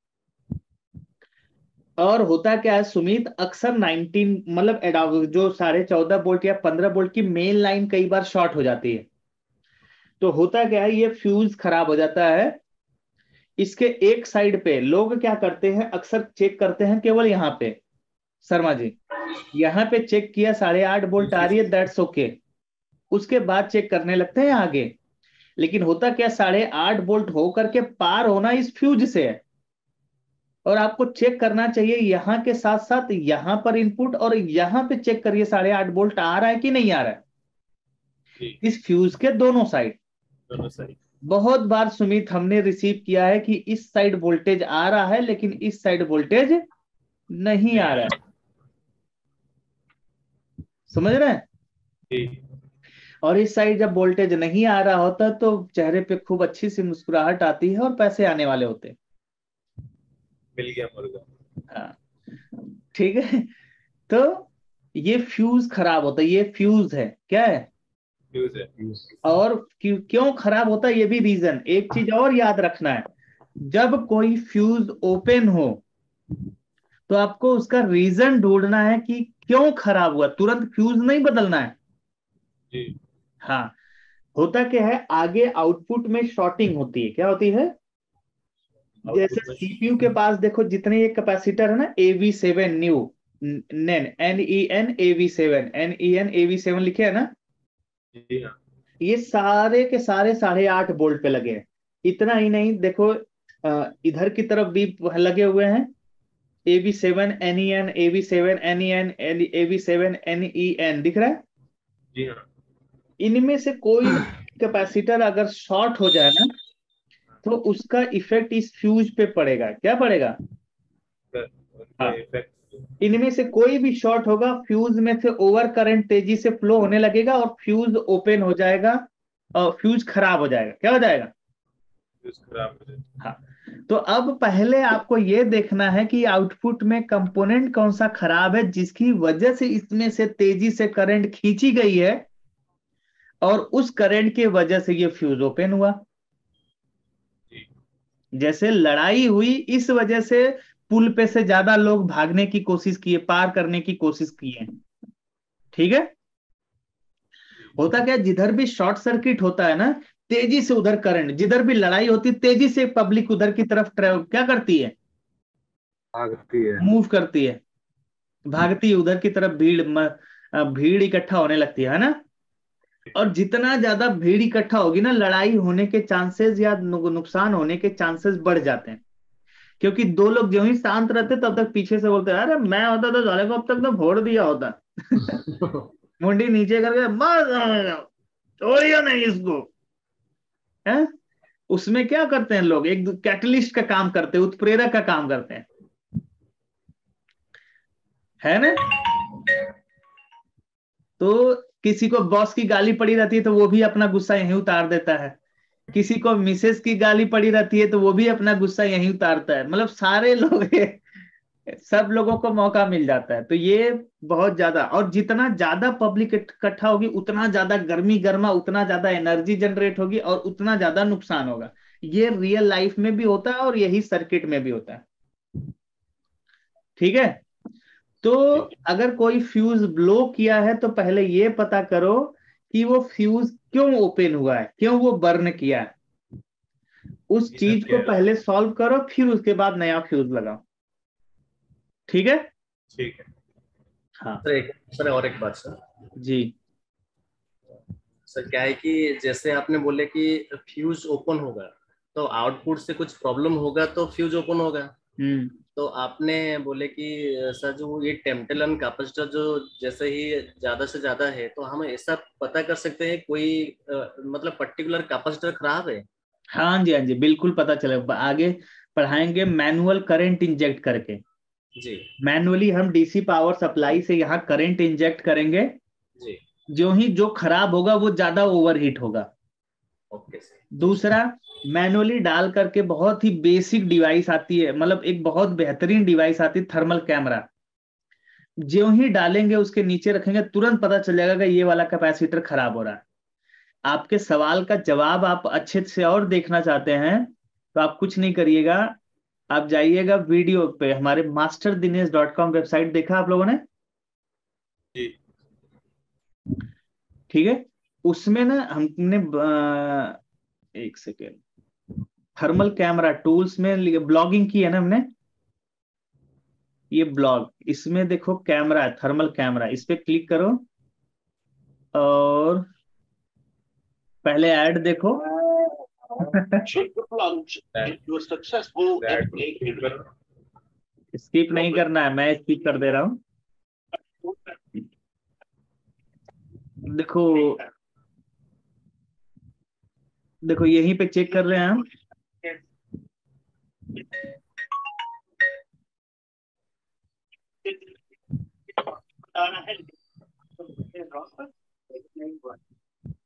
और होता क्या है सुमित, अक्सर 19 मतलब जो 14.5 वोल्ट या 15 वोल्ट की मेन लाइन कई बार शॉर्ट हो जाती है। तो होता क्या है, ये फ्यूज खराब हो जाता है। इसके एक साइड पे लोग क्या करते हैं, अक्सर चेक करते हैं केवल यहाँ पे, शर्मा जी, यहाँ पे चेक किया 8.5 वोल्ट आ रही है, दैट्स ओके, उसके बाद चेक करने लगते हैं आगे। लेकिन होता क्या, 8.5 वोल्ट होकर के पार होना इस फ्यूज से है, और आपको चेक करना चाहिए यहाँ के साथ साथ यहाँ पर इनपुट, और यहाँ पे चेक करिए 8.5 वोल्ट आ रहा है कि नहीं आ रहा है, जी। इस फ्यूज के दोनों साइड। दोनों सही। बहुत बार सुमित हमने रिसीव किया है कि इस साइड वोल्टेज आ रहा है लेकिन इस साइड वोल्टेज नहीं आ रहा है, समझ रहे हैं? जी। और इस साइड जब वोल्टेज नहीं आ रहा होता तो चेहरे पे खूब अच्छी सी मुस्कुराहट आती है और पैसे आने वाले होते हैं। मिल गया मुर्गा। हाँ, ठीक है। तो ये फ्यूज खराब होता है, ये फ्यूज है, क्या है? फ्यूज है। और क्यों खराब होता है ये भी रीजन, एक चीज और याद रखना है। जब कोई फ्यूज ओपन हो तो आपको उसका रीजन ढूंढना है कि क्यों खराब हुआ, तुरंत फ्यूज नहीं बदलना है। जी। हाँ, होता क्या है, आगे आउटपुट में शॉर्टिंग होती है, क्या होती है? जैसे आउटपुट में। सीपीयू के पास देखो जितने ये कैपेसिटर है ना, AV7 न्यू, नेन NEN AV7 लिखे है ना, जी हाँ। ये सारे के सारे 8.5 वोल्ट पे लगे हैं। इतना ही नहीं, देखो इधर की तरफ भी लगे हुए हैं, AV7 NEN दिख रहा है। जी हाँ। इनमें से कोई ना कैपेसिटर अगर शॉर्ट हो जाए ना तो उसका इफेक्ट इस फ्यूज पे पड़ेगा, क्या पड़ेगा? उनका हाँ, इफेक्ट। इनमें से कोई भी शॉर्ट होगा, फ्यूज में से ओवर करंट तेजी से फ्लो होने लगेगा और फ्यूज ओपन हो जाएगा और फ्यूज खराब हो जाएगा, क्या हो जाएगा? फ्यूज खराब हो जाए। हाँ, तो अब पहले आपको यह देखना है कि आउटपुट में कंपोनेंट कौन सा खराब है जिसकी वजह से इसमें से तेजी से करंट खींची गई है और उस करंट की वजह से ये फ्यूज ओपन हुआ। जी। जैसे लड़ाई हुई इस वजह से पुल पे से ज्यादा लोग भागने की कोशिश किए, पार करने की कोशिश किए, ठीक है। जी। होता क्या है, जिधर भी शॉर्ट सर्किट होता है ना, तेजी से उधर करंट, जिधर भी लड़ाई होती है तेजी से पब्लिक उधर की तरफ ट्रेवल क्या करती है, भागती है। मूव करती है, भागती है उधर की तरफ, भीड़ इकट्ठा होने लगती है ना। और जितना ज्यादा भीड़ इकट्ठा होगी ना, लड़ाई होने के चांसेस या नुकसान होने के चांसेस बढ़ जाते हैं। क्योंकि दो लोग जो ही शांत रहते तब तक पीछे से बोलते हैं, अरे मैं होता तो साले को अब तक तो फोड़ दिया होता। मुंडी नीचे करके मार, छोड़ियो नहीं इसको, है। उसमें क्या करते हैं लोग, एक कैटलिस्ट का काम करते हैं, उत्प्रेरक का काम करते हैं, है ना। तो किसी को बॉस की गाली पड़ी रहती है तो वो भी अपना गुस्सा यहीं उतार देता है, किसी को मिसेस की गाली पड़ी रहती है तो वो भी अपना गुस्सा यहीं उतारता है, मतलब सारे लोग सब लोगों को मौका मिल जाता है। तो ये बहुत ज्यादा, और जितना ज्यादा पब्लिक इकट्ठा होगी उतना ज्यादा गर्मी गर्मा, उतना ज्यादा एनर्जी जनरेट होगी और उतना ज्यादा नुकसान होगा। ये रियल लाइफ में भी होता है और यही सर्किट में भी होता है, ठीक है। तो ठीक है। अगर कोई फ्यूज ब्लो किया है तो पहले ये पता करो कि वो फ्यूज क्यों ओपन हुआ है, क्यों वो बर्न किया है, उस रीजन चीज को क्या है? पहले सॉल्व करो, फिर उसके बाद नया फ्यूज लगाओ, ठीक है। ठीक है। हाँ सर और एक बात सर। जी। सर क्या है कि जैसे आपने बोले कि फ्यूज ओपन होगा तो आउटपुट से कुछ प्रॉब्लम होगा तो फ्यूज ओपन होगा। हम्म। तो आपने बोले कि सर जो ये टेम्पटेलन कैपेसिटर जो जैसे ही ज्यादा से ज्यादा है तो हम ऐसा पता कर सकते हैं कोई मतलब पर्टिकुलर कैपेसिटर खराब है। हाँ जी, हाँ जी, बिल्कुल पता चलेगा, आगे पढ़ाएंगे मैनुअल करंट इंजेक्ट करके। जी। मैनुअली हम डीसी पावर सप्लाई से यहाँ करंट इंजेक्ट करेंगे, जी। जो ही जो खराब होगा वो ज्यादा ओवरहीट होगा। Okay sir. दूसरा, मैनुअली डाल करके बहुत ही बेसिक डिवाइस आती है, मतलब एक बहुत बेहतरीन डिवाइस आती है, थर्मल कैमरा, जो ही डालेंगे उसके नीचे रखेंगे तुरंत पता चल जाएगा कि ये वाला कैपेसिटर खराब हो रहा है। आपके सवाल का जवाब आप अच्छे से और देखना चाहते हैं तो आप कुछ नहीं करिएगा, आप जाइएगा वीडियो पे, हमारे masterdinesh.com वेबसाइट देखा आप लोगों ने? जी। ठीक है, उसमें ना हमने एक सेकेंड, थर्मल कैमरा टूल्स में ब्लॉगिंग की है ना हमने, ये ब्लॉग, इसमें देखो कैमरा है, थर्मल कैमरा, इस पे क्लिक करो और पहले ऐड देखो। स्किप नहीं करना है, मैं स्किप कर दे रहा हूँ। देखो, देखो यहीं पे चेक कर रहे हैं हम।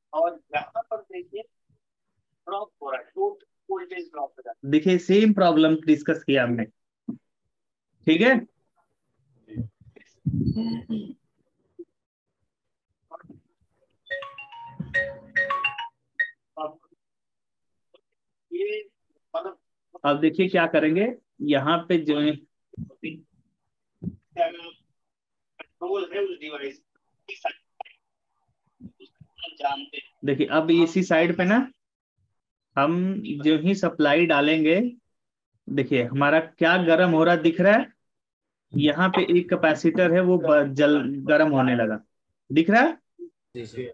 और यहाँ पर देखिए ड्रॉप हो रहा है, टोटल वोल्टेज ड्रॉप हो रहा है। देखिए सेम प्रॉब्लम डिस्कस किया हमने, ठीक है। ये मतलब अब देखिए क्या करेंगे यहाँ पे जो है कंट्रोल है उस डिवाइस जानते हैं। देखिए अब इसी साइड पे ना हम जो ही सप्लाई डालेंगे, देखिए हमारा क्या गर्म हो रहा दिख रहा है, यहाँ पे एक कैपेसिटर है वो जल गर्म होने लगा, दिख रहा है। जी सर।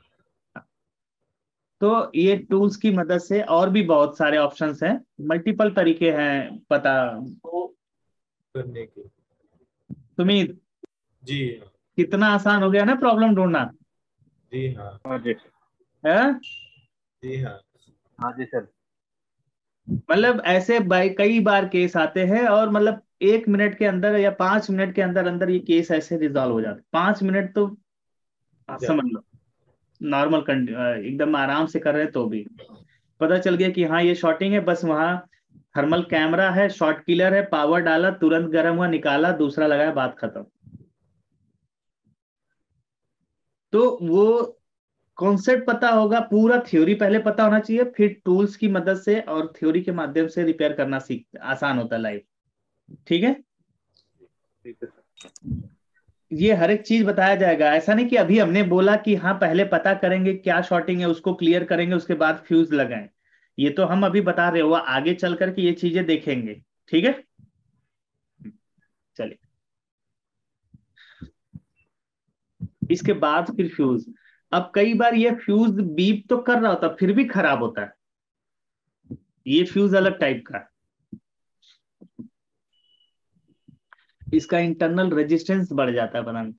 तो ये टूल्स की मदद से और भी बहुत सारे ऑप्शंस हैं, मल्टीपल तरीके हैं पता करने के। सुमित जी कितना आसान हो गया ना प्रॉब्लम ढूंढना। जी हाँ हाँ जी है जी हाँ हाँ जी सर। मतलब ऐसे कई बार केस आते हैं और मतलब 1 मिनट के अंदर या 5 मिनट के अंदर अंदर ये केस ऐसे रिजॉल्व हो जाते, 5 मिनट तो आप समझ लो नॉर्मल एकदम आराम से कर रहे तो भी पता चल गया कि हाँ ये शॉर्टिंग है, बस वहां थर्मल कैमरा है, शॉर्ट किलर है, पावर डाला, तुरंत गर्म हुआ, निकाला, दूसरा लगाया, बात खत्म। तो वो कॉन्सेप्ट पता होगा, पूरा थ्योरी पहले पता होना चाहिए, फिर टूल्स की मदद से और थ्योरी के माध्यम से रिपेयर करना सीख आसान होता है लाइफ, ठीक है। ठीक है सर। ये हर एक चीज बताया जाएगा, ऐसा नहीं कि अभी हमने बोला कि हाँ पहले पता करेंगे क्या शॉर्टिंग है उसको क्लियर करेंगे उसके बाद फ्यूज लगाएं, ये तो हम अभी बता रहे हो, आगे चल करके ये चीजें देखेंगे, ठीक है। चलिए इसके बाद फिर फ्यूज, अब कई बार ये फ्यूज बीप तो कर रहा होता फिर भी खराब होता है, ये फ्यूज अलग टाइप का, इसका इंटरनल रेजिस्टेंस बढ़ जाता है बनाने,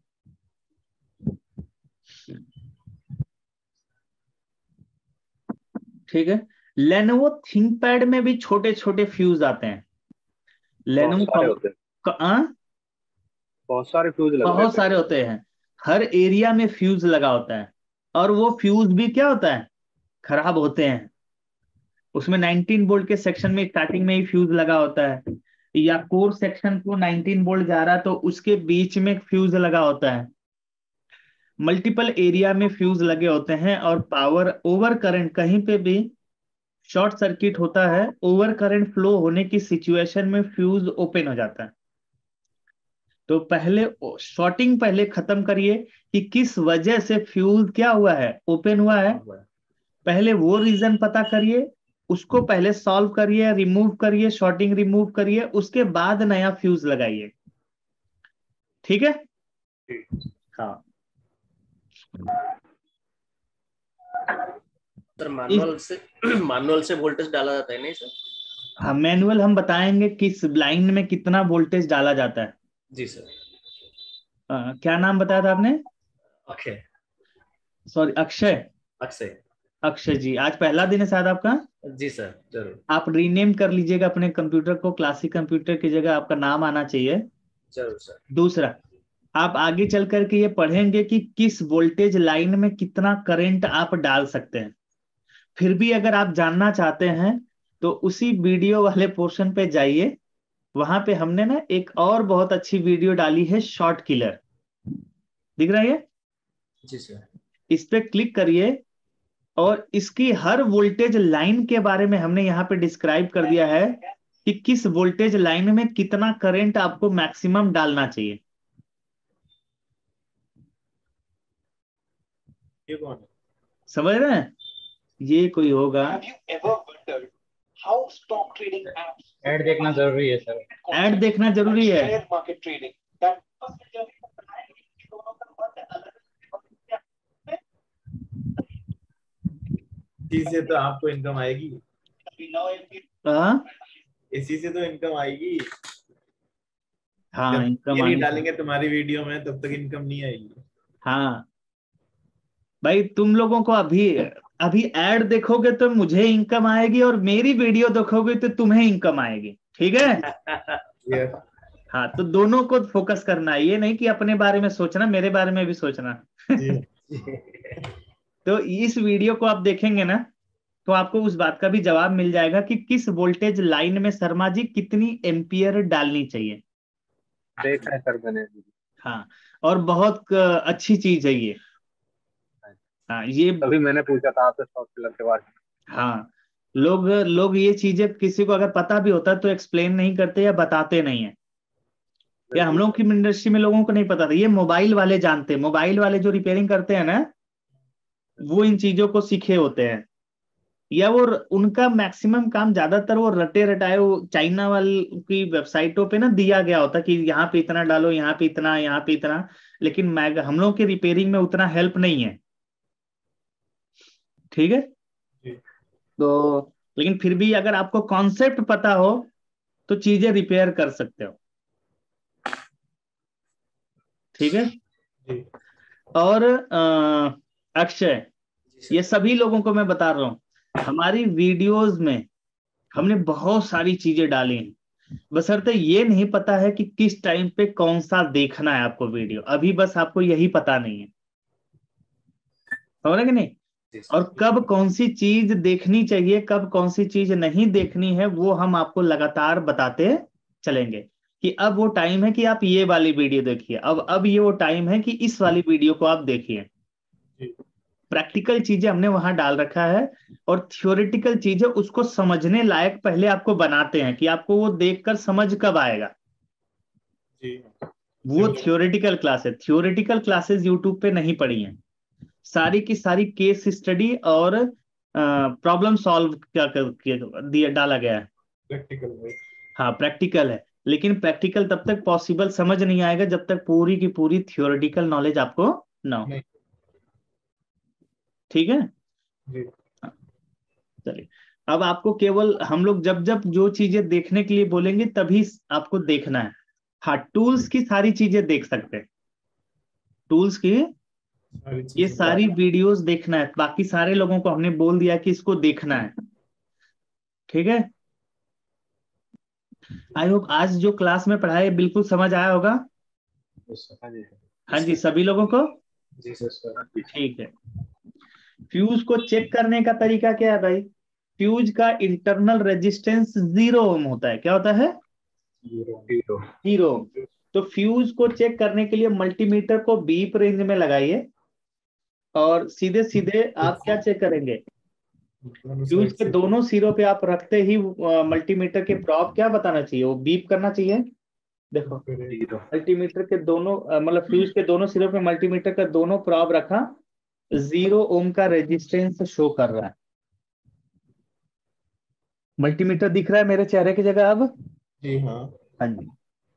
ठीक है। लेनोवो थिंकपैड में भी छोटे छोटे फ्यूज आते हैं, बहुत सारे होते हैं, बहुत सारे फ्यूज लग बहुत रहते हैं। सारे होते हैं, हर एरिया में फ्यूज लगा होता है, और वो फ्यूज भी क्या होता है खराब होते हैं, उसमें 19 वोल्ट के सेक्शन में स्टार्टिंग में ही फ्यूज लगा होता है, या कोर सेक्शन को 19 वोल्ट जा रहा है तो उसके बीच में फ्यूज लगा होता है, मल्टीपल एरिया में फ्यूज लगे होते हैं, और पावर ओवर करंट कहीं पे भी शॉर्ट सर्किट होता है, ओवर करंट फ्लो होने की सिचुएशन में फ्यूज ओपन हो जाता है। तो पहले शॉर्टिंग पहले खत्म करिए कि किस वजह से फ्यूज क्या हुआ है ओपन हुआ है, पहले वो रीजन पता करिए, उसको पहले सॉल्व करिए, रिमूव करिए, शॉर्टिंग रिमूव करिए, उसके बाद नया फ्यूज लगाइए, ठीक है। हाँ सर मैनुअल से वोल्टेज डाला जाता है नहीं सर? हाँ मैनुअल हम बताएंगे किस लाइन में कितना वोल्टेज डाला जाता है। जी सर। क्या नाम बताया था आपने? Okay sorry Akshay. अक्षय। अक्षय जी आज पहला दिन है शायद आपका। जी सर जरूर। आप रीनेम कर लीजिएगा अपने कंप्यूटर को, क्लासिक कंप्यूटर की जगह आपका नाम आना चाहिए। जरूर सर। दूसरा आप आगे चल करके ये पढ़ेंगे कि किस वोल्टेज लाइन में कितना करंट आप डाल सकते हैं, फिर भी अगर आप जानना चाहते हैं तो उसी वीडियो वाले पोर्शन पे जाइए, वहां पे हमने ना एक और बहुत अच्छी वीडियो डाली है शॉर्ट किलर, दिख रहा है? जी सर। इस पे क्लिक करिए और इसकी हर वोल्टेज लाइन के बारे में हमने यहाँ पे डिस्क्राइब कर दिया है कि किस वोल्टेज लाइन में कितना करंट आपको मैक्सिमम डालना चाहिए। ये कौन है? समझ रहे हैं? ये कोई होगा। ऐड देखना जरूरी है सर। ऐड देखना जरूरी है। इसी से तो आपको इनकम आएगी। इसी से तो इनकम आएगी। हाँ इनकम ये नहीं आनी डालेंगे तुम्हारी वीडियो में तब तक इनकम नहीं आएगी। हाँ भाई तुम लोगों को अभी अभी ऐड देखोगे तो मुझे इनकम आएगी, और मेरी वीडियो देखोगे तो तुम्हें इनकम आएगी, ठीक है। हाँ तो दोनों को फोकस करना है, ये नहीं कि अपने बारे में सोचना, मेरे बारे में भी सोचना। तो इस वीडियो को आप देखेंगे ना तो आपको उस बात का भी जवाब मिल जाएगा कि किस वोल्टेज लाइन में शर्मा जी कितनी एम्पियर डालनी चाहिए। देखा है सर मैंने। हाँ, और बहुत अच्छी चीज है ये। हाँ ये, तभी मैंने पूछा था आपसे शॉर्ट फिल्म के बारे में। हाँ, लोग लोग ये चीजें किसी को अगर पता भी होता तो एक्सप्लेन नहीं करते या बताते नहीं है। या हम लोग की इंडस्ट्री में लोगों को नहीं पता था, ये मोबाइल वाले जानते हैं। मोबाइल वाले जो रिपेयरिंग करते हैं ना, वो इन चीजों को सीखे होते हैं। या वो उनका मैक्सिमम काम ज्यादातर वो रटे रटाए वो चाइना वाली की वेबसाइटों पे ना दिया गया होता कि यहाँ पे इतना डालो, यहाँ पे इतना, यहाँ पे इतना। लेकिन हम लोग के रिपेयरिंग में उतना हेल्प नहीं है। ठीक है। तो लेकिन फिर भी अगर आपको कॉन्सेप्ट पता हो तो चीजें रिपेयर कर सकते हो। ठीक है। और अक्षय, ये सभी लोगों को मैं बता रहा हूँ, हमारी वीडियोस में हमने बहुत सारी चीजें डाली हैं, बशर्ते ये नहीं पता है कि किस टाइम पे कौन सा देखना है आपको वीडियो। अभी बस आपको यही पता नहीं है, हो रहा है कि नहीं। और कब कौन सी चीज देखनी चाहिए, कब कौन सी चीज नहीं देखनी है, वो हम आपको लगातार बताते चलेंगे कि अब वो टाइम है कि आप ये वाली वीडियो देखिए, अब ये वो टाइम है कि इस वाली वीडियो को आप देखिए। प्रैक्टिकल चीजें हमने वहां डाल रखा है, और थियोरेटिकल चीजें उसको समझने लायक पहले आपको बनाते हैं कि आपको वो देखकर समझ कब आएगा। वो थियोरेटिकल क्लास है। थियोरेटिकल क्लासेस यूट्यूब पे नहीं पड़ी हैं, सारी की सारी केस स्टडी और प्रॉब्लम सॉल्व दिया डाला गया है। प्रैक्टिकल है। हाँ प्रैक्टिकल है, लेकिन प्रैक्टिकल तब तक पॉसिबल समझ नहीं आएगा जब तक पूरी की पूरी थियोरेटिकल नॉलेज आपको ना हो। ठीक है। हाँ, चलिए। अब आपको केवल हम लोग जब जब जो चीजें देखने के लिए बोलेंगे तभी आपको देखना है। हाँ, टूल्स की सारी चीजें देख सकते हैं, टूल्स की ये सारी वीडियोस देखना है। बाकी सारे लोगों को हमने बोल दिया कि इसको देखना है। ठीक है। आई होप आज जो क्लास में पढ़ाया बिल्कुल समझ आया होगा। हाँ जी, सभी लोगों को। जी सर। ठीक है। फ्यूज को चेक करने का तरीका क्या है भाई? फ्यूज का इंटरनल रेजिस्टेंस 0 ओम होता है। क्या होता है? 0 ओम। तो फ्यूज को चेक करने के लिए मल्टीमीटर को बीप रेंज में लगाइए और सीधे सीधे आप क्या चेक करेंगे? फ्यूज के दोनों सिरों पे आप रखते ही मल्टीमीटर के प्रॉब क्या बताना चाहिए? वो बीप करना चाहिए। देखो, मल्टीमीटर के दोनों मतलब फ्यूज के दोनों सिरों पे मल्टीमीटर का दोनों प्रॉब रखा, 0 ओम का रेजिस्टेंस शो कर रहा है। मल्टीमीटर दिख रहा है मेरे चेहरे की जगह अब? जी हाँ। हाँ जी।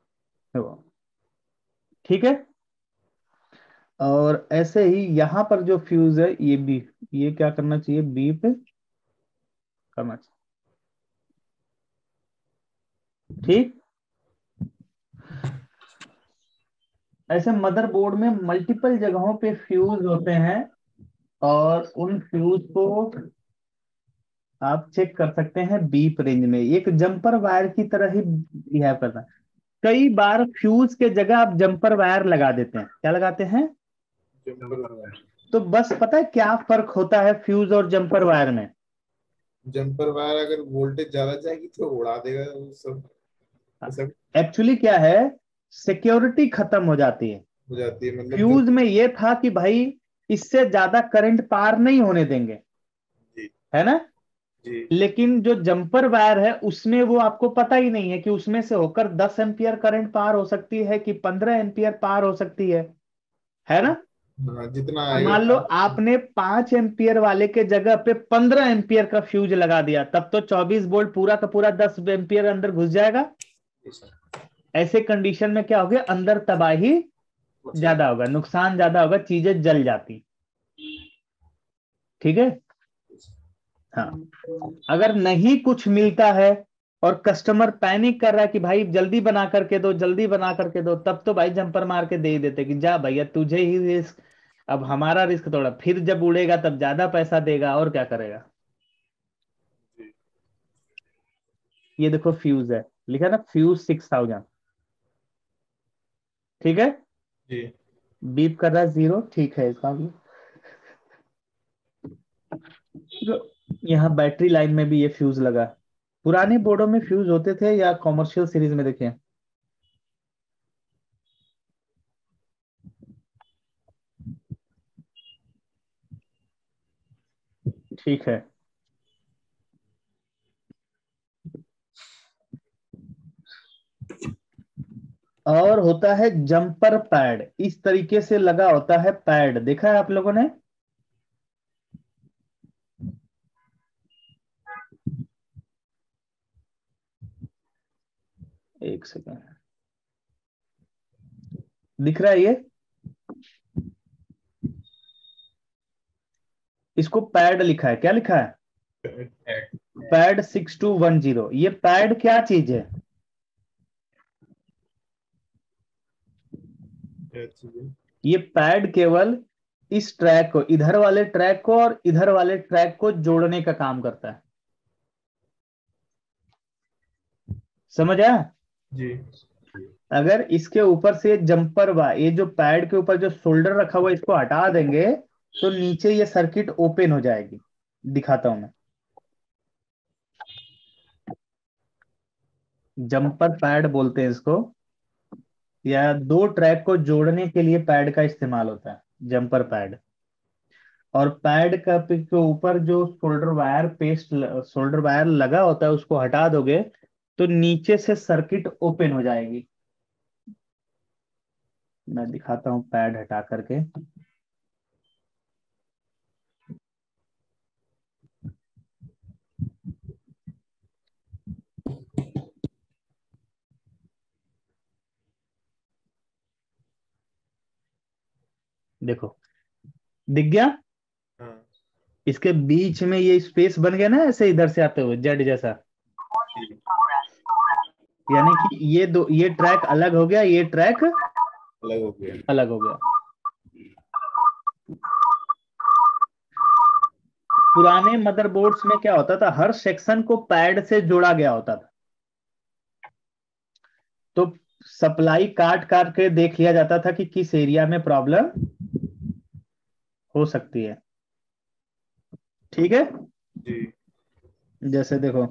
ठीक है। और ऐसे ही यहां पर जो फ्यूज है ये भी, ये क्या करना चाहिए? बीप करना चाहिए। ठीक। ऐसे मदरबोर्ड में मल्टीपल जगहों पे फ्यूज होते हैं और उन फ्यूज को आप चेक कर सकते हैं बीप रेंज में। एक जंपर वायर की तरह ही बिहेव करता है। कई बार फ्यूज के जगह आप जंपर वायर लगा देते हैं। क्या लगाते हैं? तो बस पता है क्या फर्क होता है फ्यूज और जंपर वायर में? जंपर वायर अगर वोल्टेज ज्यादा जाएगी तो उड़ा देगा वो सब एक्चुअली क्या है, सिक्योरिटी खत्म हो जाती है। हो जाती है। मतलब फ्यूज में ये था कि भाई इससे ज्यादा करंट पार नहीं होने देंगे, जी है ना। जी लेकिन जो जंपर वायर है उसमें वो आपको पता ही नहीं है कि उसमें से होकर 10 एम्पियर करंट पार हो सकती है कि 15 एम्पियर पार हो सकती है ना। हाँ, जितना अब आएगा मान लो आपने 5 एम्पियर वाले के जगह पे 15 एम्पियर का फ्यूज लगा दिया, तब तो 24 वोल्ट पूरा का पूरा 10 एम्पियर अंदर घुस जाएगा। ऐसे कंडीशन में क्या होगा? अंदर तबाही ज्यादा होगा, नुकसान ज्यादा होगा, चीजें जल जाती। ठीक है। हाँ, अगर नहीं कुछ मिलता है और कस्टमर पैनिक कर रहा है कि भाई जल्दी बना करके दो, जल्दी बना करके दो, तब तो भाई जंपर मार के दे ही देते कि जा भैया तुझे ही रिस्क, अब हमारा रिस्क थोड़ा, फिर जब उड़ेगा तब ज्यादा पैसा देगा और क्या करेगा। ये देखो फ्यूज है, लिखा ना फ्यूज 6000। ठीक है। जी बीप कर रहा है 0, ठीक है इसका भी। यहाँ बैटरी लाइन में भी ये फ्यूज लगा। पुराने बोर्डों में फ्यूज होते थे या कॉमर्शियल सीरीज में देखें? ठीक है। और होता है जंपर पैड, इस तरीके से लगा होता है पैड, देखा है आप लोगों ने? एक सेकंड, दिख रहा है ये? इसको पैड लिखा है, क्या लिखा है? पैड 6210। ये पैड क्या चीज है? ये पैड केवल इस ट्रैक को, इधर वाले ट्रैक को और इधर वाले ट्रैक को जोड़ने का काम करता है। समझ आया? जी। अगर इसके ऊपर से जंपर बा, ये जो पैड के ऊपर जो शोल्डर रखा हुआ है, इसको हटा देंगे तो नीचे ये सर्किट ओपन हो जाएगी। दिखाता हूं मैं। जंपर पैड बोलते हैं इसको, या दो ट्रैक को जोड़ने के लिए पैड का इस्तेमाल होता है, जंपर पैड। और पैड का के ऊपर जो शोल्डर वायर लगा होता है, उसको हटा दोगे तो नीचे से सर्किट ओपन हो जाएगी। मैं दिखाता हूं पैड हटा करके। देखो, दिख गया? हाँ। इसके बीच में ये स्पेस बन गया ना, ऐसे इधर से आते हुए जेड जैसा। यानी कि ये ट्रैक अलग हो गया, ये ट्रैक अलग हो गया। अलग हो गया। पुराने मदरबोर्ड्स में क्या होता था, हर सेक्शन को पैड से जोड़ा गया होता था। तो सप्लाई काट काट के देख लिया जाता था कि किस एरिया में प्रॉब्लम हो सकती है। ठीक है? जी। जैसे देखो,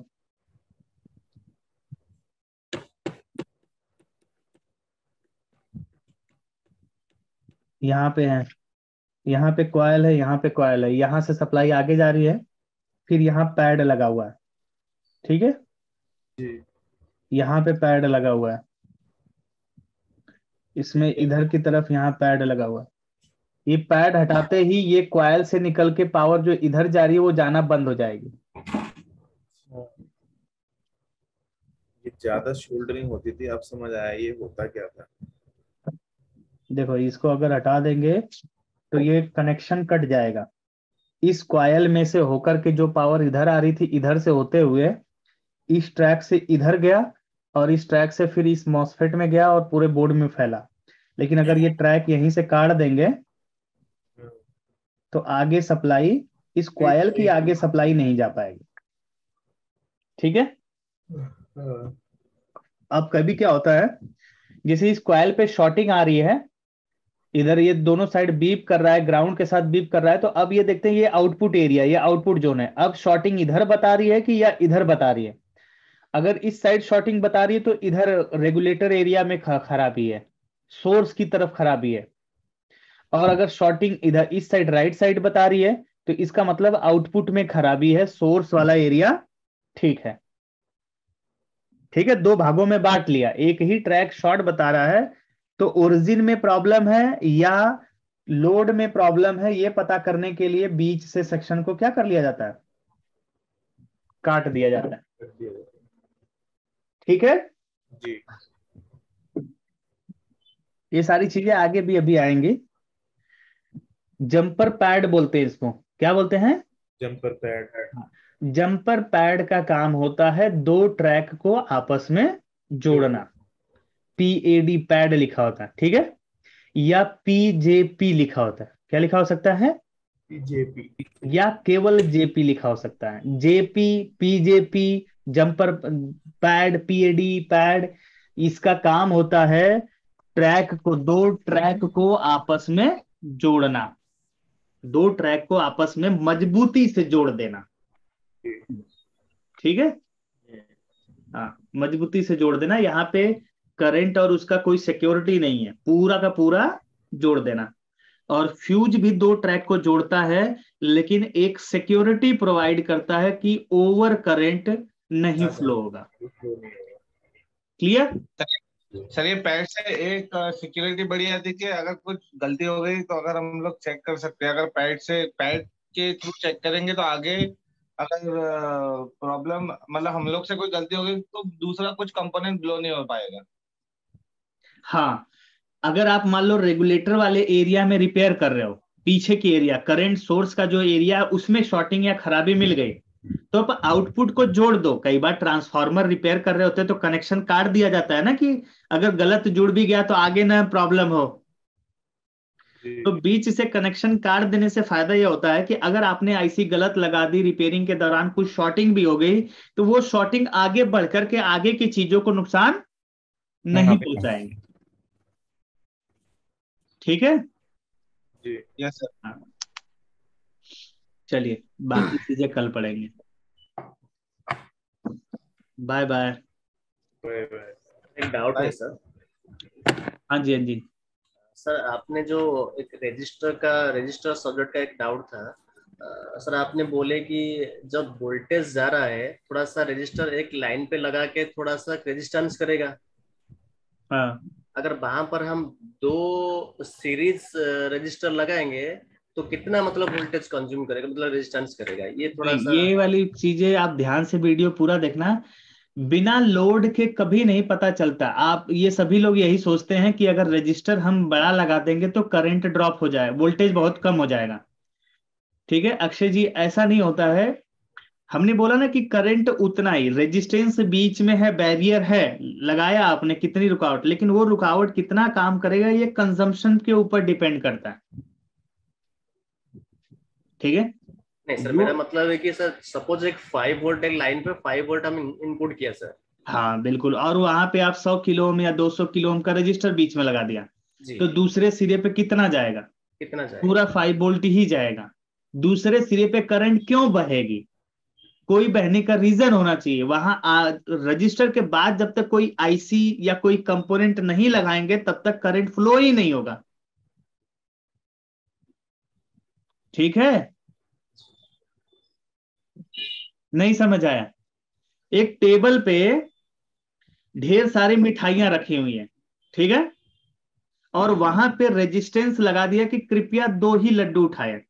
यहाँ पे है, यहाँ पे कॉइल है, यहाँ पे कॉइल है, यहाँ से सप्लाई आगे जा रही है, फिर यहाँ पैड लगा हुआ है। ठीक है? जी। यहाँ पे पैड लगा हुआ है, इसमें इधर की तरफ यहाँ पैड लगा हुआ है। ये पैड हटाते ही ये कॉइल से निकल के पावर जो इधर जा रही है वो जाना बंद हो जाएगी। ये ज्यादा शोल्डरिंग होती थी, अब समझ आया ये होता क्या था। देखो, इसको अगर हटा देंगे तो ये कनेक्शन कट जाएगा। इस कॉइल में से होकर के जो पावर इधर आ रही थी, इधर से होते हुए इस ट्रैक से इधर गया, और इस ट्रैक से फिर इस मॉसफेट में गया और पूरे बोर्ड में फैला। लेकिन अगर ये ट्रैक यहीं से काट देंगे तो आगे सप्लाई, इस कॉइल की आगे सप्लाई नहीं जा पाएगी। ठीक है? अब कभी क्या होता है, जैसे इस कॉइल पे शॉर्टिंग आ रही है, इधर ये दोनों साइड बीप कर रहा है, ग्राउंड के साथ बीप कर रहा है, तो अब ये देखते हैं ये आउटपुट एरिया, ये आउटपुट जोन है। अब शॉर्टिंग इधर बता रही है कि या इधर बता रही है? अगर इस साइड शॉर्टिंग बता रही है तो इधर रेगुलेटर एरिया में खराबी है, सोर्स की तरफ खराबी है। और अगर शॉर्टिंग इधर इस साइड राइट साइड बता रही है तो इसका मतलब आउटपुट में खराबी है, सोर्स वाला एरिया ठीक है। ठीक है? दो भागों में बांट लिया, एक ही ट्रैक शॉर्ट बता रहा है तो ओरिजिन में प्रॉब्लम है या लोड में प्रॉब्लम है, ये पता करने के लिए बीच से सेक्शन को क्या कर लिया जाता है, काट दिया जाता है। ठीक है? जी। ये सारी चीजें आगे भी अभी आएंगी। जंपर पैड बोलते हैं इसको, क्या बोलते हैं? Jumper pad. जंपर पैड का काम होता है दो ट्रैक को आपस में जोड़ना। पीएडी पैड लिखा होता है, ठीक है? या पीजेपी लिखा होता है, क्या लिखा हो सकता है? जेपी। या केवल जेपी लिखा हो सकता है। JP, PJP, jumper pad, PAD pad, इसका काम होता है दो ट्रैक को आपस में जोड़ना। दो ट्रैक को आपस में मजबूती से जोड़ देना। ठीक है, हाँ, मजबूती से जोड़ देना। यहाँ पे करंट और उसका कोई सिक्योरिटी नहीं है, पूरा का पूरा जोड़ देना। और फ्यूज भी दो ट्रैक को जोड़ता है, लेकिन एक सिक्योरिटी प्रोवाइड करता है कि ओवर करंट नहीं फ्लो होगा। क्लियर? सर ये पैड से एक सिक्योरिटी बढ़िया थी कि अगर कुछ गलती हो गई तो अगर हम लोग चेक कर सकते हैं, अगर पैड के थ्रू चेक करेंगे तो आगे अगर प्रॉब्लम मतलब हम लोग से कोई गलती हो गई तो दूसरा कुछ कंपोनेंट ब्लो नहीं हो पाएगा। हाँ, अगर आप मान लो रेगुलेटर वाले एरिया में रिपेयर कर रहे हो, पीछे की एरिया करंट सोर्स का जो एरिया उसमें शॉर्टिंग या खराबी मिल गई, तो आप आउटपुट को जोड़ दो। कई बार ट्रांसफार्मर रिपेयर कर रहे होते हैं तो कनेक्शन काट दिया जाता है ना, कि अगर गलत जुड़ भी गया तो आगे ना प्रॉब्लम हो। तो बीच से कनेक्शन काट देने से फायदा यह होता है कि अगर आपने आईसी गलत लगा दी, रिपेयरिंग के दौरान कुछ शॉर्टिंग भी हो गई, तो वो शॉर्टिंग आगे बढ़ करके आगे की चीजों को नुकसान नहीं पहुंचाएंगे। ठीक है जी यस सर। हाँ। चलिए, बाकी चीजें कल पढ़ेंगे। Bye bye. एक डाउट है सर। हाँ जी, हाँ जी। सर आपने जो एक रजिस्टर सब्जेक्ट का एक डाउट था, सर आपने बोले कि जब वोल्टेज जा रहा है थोड़ा सा रजिस्टर एक लाइन पे लगा के थोड़ा सा रेजिस्टेंस करेगा। हाँ, अगर वहां पर हम दो सीरीज रजिस्टर लगाएंगे तो कितना मतलब वोल्टेज कंज्यूम करेगा, मतलब रेजिस्टेंस करेगा, ये थोड़ा सा। ये वाली चीजें आप ध्यान से वीडियो पूरा देखना। बिना लोड के कभी नहीं पता चलता। आप ये सभी लोग यही सोचते हैं कि अगर रजिस्टर हम बड़ा लगा देंगे तो करंट ड्रॉप हो जाए, वोल्टेज बहुत कम हो जाएगा। ठीक है अक्षय जी, ऐसा नहीं होता है। हमने बोला ना कि करंट उतना ही, रेजिस्टेंस बीच में है, बैरियर है, लगाया आपने कितनी रुकावट, लेकिन वो रुकावट कितना काम करेगा ये कंजम्पशन के ऊपर डिपेंड करता है। ठीक है, नहीं सर, मेरा मतलब है कि सर सपोज एक 5 वोल्ट एक लाइन पे 5 वोल्ट हम इनपुट किया सर। हाँ बिल्कुल, और वहां पे आप 100 किलो ओम या 200 किलो ओम का रजिस्टर बीच में लगा दिया, तो दूसरे सिरे पे कितना जाएगा? कितना जाएगा? पूरा 5 वोल्ट ही जाएगा। दूसरे सिरे पे करंट क्यों बहेगी? कोई बहने का रीजन होना चाहिए। वहां रजिस्टर के बाद जब तक कोई आईसी या कोई कंपोनेंट नहीं लगाएंगे तब तक करंट फ्लो ही नहीं होगा। ठीक है, नहीं समझ आया? एक टेबल पे ढेर सारी मिठाइयां रखी हुई हैं, ठीक है, और वहां पे रेजिस्टेंस लगा दिया कि कृपया 2 ही लड्डू उठाए।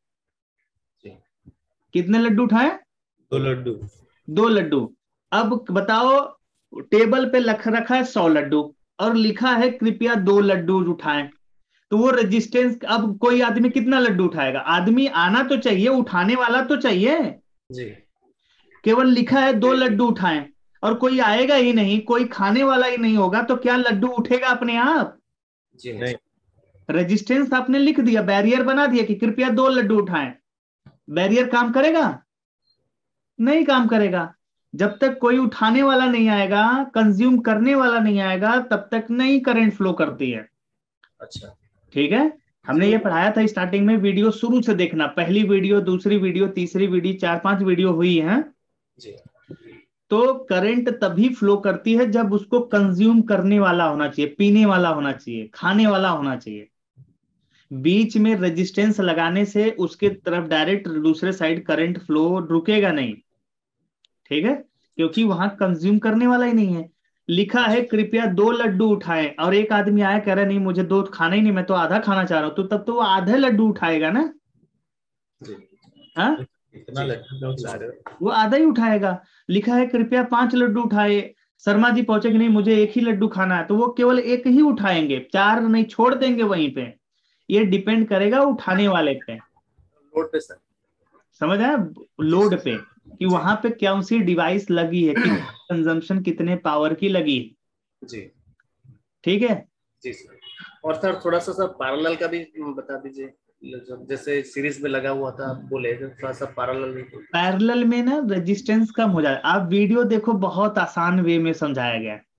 कितने लड्डू उठाए? 2 लड्डू। 2 लड्डू। अब बताओ, टेबल पे लख रखा है 100 लड्डू और लिखा है कृपया 2 लड्डू उठाएं, तो वो रेजिस्टेंस, अब कोई आदमी कितना लड्डू उठाएगा? आदमी आना तो चाहिए, उठाने वाला तो चाहिए जी। केवल लिखा है 2 लड्डू उठाएं और कोई आएगा ही नहीं, कोई खाने वाला ही नहीं होगा, तो क्या लड्डू उठेगा अपने आप? जी नहीं। रेजिस्टेंस आपने लिख दिया, बैरियर बना दिया कि कृपया 2 लड्डू उठाएं, बैरियर काम करेगा? नहीं काम करेगा। जब तक कोई उठाने वाला नहीं आएगा, कंज्यूम करने वाला नहीं आएगा, तब तक नहीं करंट फ्लो करती है। अच्छा, ठीक है, हमने ये पढ़ाया था स्टार्टिंग में, वीडियो शुरू से देखना, पहली वीडियो, दूसरी वीडियो, तीसरी वीडियो, 4-5 वीडियो हुई है जी। तो करंट तभी फ्लो करती है जब उसको कंज्यूम करने वाला होना चाहिए, पीने वाला होना चाहिए, खाने वाला होना चाहिए। बीच में रेजिस्टेंस लगाने से उसके तरफ डायरेक्ट दूसरे साइड करंट फ्लो रुकेगा नहीं। ठीक है, क्योंकि वहां कंज्यूम करने वाला ही नहीं है। लिखा है कृपया 2 लड्डू उठाएं और एक आदमी आया कह रहा नहीं मुझे 2 खाना ही नहीं, मैं तो आधा खाना चाह रहा हूं, तो तब तो वो आधे लड्डू उठाएगा ना। हाँ, इतना लड्डू खिला रहे हो? वो आधा ही उठाएगा। लिखा है कृपया 5 लड्डू उठाए, शर्मा जी पहुंचे कि नहीं मुझे एक ही लड्डू खाना है, तो वो केवल एक ही उठाएंगे, 4 नहीं छोड़ देंगे वहीं पे। ये डिपेंड करेगा उठाने वाले पे, लोड पे सर। समझ आया? लोड पे, कि वहां पे कौन सी डिवाइस लगी है, कि कंजम्पशन कितने पावर की लगी है। जी ठीक है जी सर। और सर थोड़ा सा सर पैरेलल का भी बता दीजिए, जैसे सीरीज में लगा हुआ था आप बोले, थोड़ा सा पैरेलल भी। पैरेलल में ना रेजिस्टेंस कम हो जाए। आप वीडियो देखो, बहुत आसान वे में समझाया गया है।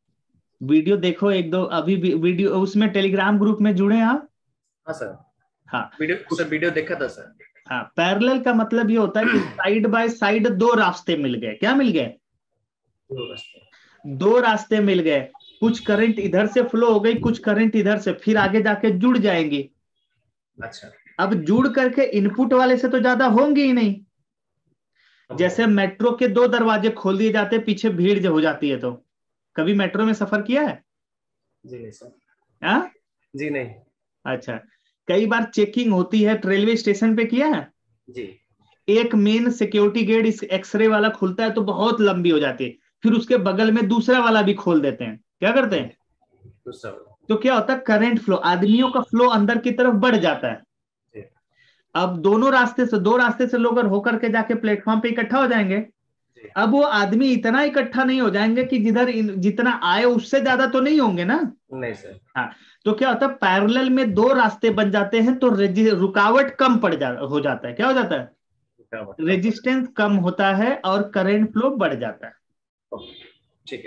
वीडियो देखो एक दो, अभी वीडियो उसमें टेलीग्राम ग्रुप में जुड़े आप? हाँ सर। हाँ वीडियो देखा था सर। हाँ, पैरेलल का मतलब ये होता है कि साइड बाय साइड दो रास्ते मिल गए। क्या मिल गए? दो रास्ते मिल गए। कुछ करंट इधर से फ्लो हो गई, कुछ करंट इधर से, फिर आगे जाके जुड़ जाएंगी। अच्छा। अब जुड़ करके इनपुट वाले से तो ज्यादा होंगे ही नहीं। जैसे मेट्रो के दो दरवाजे खोल दिए जाते, पीछे भीड़ जो हो जाती है। तो कभी मेट्रो में सफर किया है? जी नहीं सर। हाँ जी नहीं। अच्छा, कई बार चेकिंग होती है रेलवे स्टेशन पे, किया है? जी। एक मेन सिक्योरिटी गेट इस एक्सरे वाला खुलता है तो बहुत लंबी हो जाती है, फिर उसके बगल में दूसरा वाला भी खोल देते हैं। क्या करते हैं? दूसरा। तो क्या होता है, करंट फ्लो, आदमियों का फ्लो अंदर की तरफ बढ़ जाता है। जी। अब दोनों रास्ते से, दो रास्ते से लोग होकर के जाके प्लेटफॉर्म पे इकट्ठा हो जाएंगे। जी। अब वो आदमी इतना इकट्ठा नहीं हो जाएंगे कि जिधर जितना आए उससे ज्यादा तो नहीं होंगे ना। नहीं सर। हाँ, तो क्या होता है, पैरेलल में दो रास्ते बन जाते हैं तो रुकावट कम हो जाता है। क्या हो जाता है? रेजिस्टेंस कम होता है और करंट फ्लो बढ़ जाता है। ठीक है।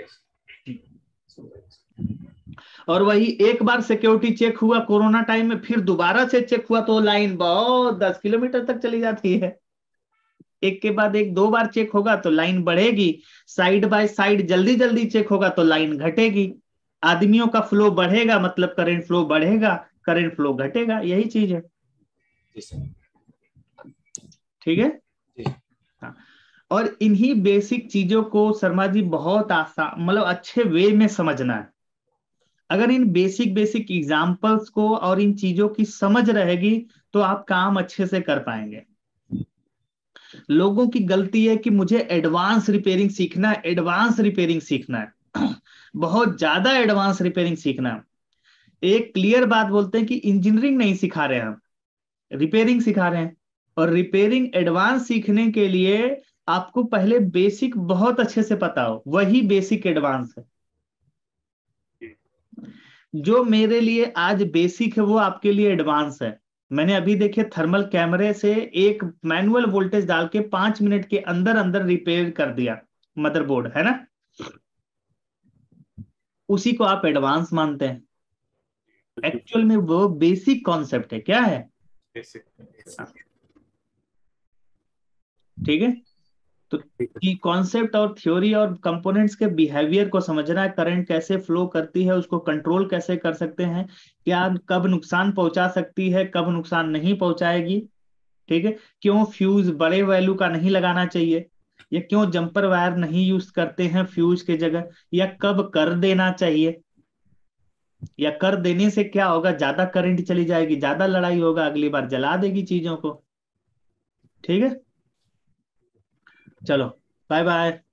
और वही एक बार सिक्योरिटी चेक हुआ कोरोना टाइम में, फिर दोबारा से चेक हुआ तो लाइन बहुत 10 किलोमीटर तक चली जाती है। एक के बाद एक दो बार चेक होगा तो लाइन बढ़ेगी, साइड बाय साइड जल्दी जल्दी चेक होगा तो लाइन घटेगी। आदमियों का फ्लो बढ़ेगा मतलब करंट फ्लो बढ़ेगा, करंट फ्लो घटेगा, यही चीज है। ठीक है। हाँ, और इन्हीं बेसिक चीजों को शर्मा जी बहुत आसान, मतलब अच्छे वे में समझना है। अगर इन बेसिक बेसिक एग्जाम्पल्स को और इन चीजों की समझ रहेगी तो आप काम अच्छे से कर पाएंगे। लोगों की गलती है कि मुझे एडवांस रिपेयरिंग सीखना है, एडवांस रिपेयरिंग सीखना है बहुत ज्यादा एडवांस रिपेयरिंग सीखना है। एक क्लियर बात बोलते हैं कि इंजीनियरिंग नहीं सिखा रहे हैं हम, रिपेयरिंग सिखा रहे हैं। और रिपेयरिंग एडवांस सीखने के लिए आपको पहले बेसिक बहुत अच्छे से पता हो, वही बेसिक एडवांस है। जो मेरे लिए आज बेसिक है वो आपके लिए एडवांस है। मैंने अभी देखे थर्मल कैमरे से एक मैनुअल वोल्टेज डाल के 5 मिनट के अंदर अंदर रिपेयर कर दिया मदरबोर्ड, है ना? उसी को आप एडवांस मानते हैं, एक्चुअल में वो बेसिक कॉन्सेप्ट है। क्या है? ठीक है। तो की कॉन्सेप्ट और थ्योरी और कंपोनेंट्स के बिहेवियर को समझना है, करंट कैसे फ्लो करती है, उसको कंट्रोल कैसे कर सकते हैं, क्या कब नुकसान पहुंचा सकती है, कब नुकसान नहीं पहुंचाएगी। ठीक है। क्यों फ्यूज बड़े वैल्यू का नहीं लगाना चाहिए, या क्यों जंपर वायर नहीं यूज करते हैं फ्यूज के जगह, या कब कर देना चाहिए, या कर देने से क्या होगा, ज्यादा करंट चली जाएगी, ज्यादा लड़ाई होगा, अगली बार जला देगी चीजों को। ठीक है, चलो बाय बाय।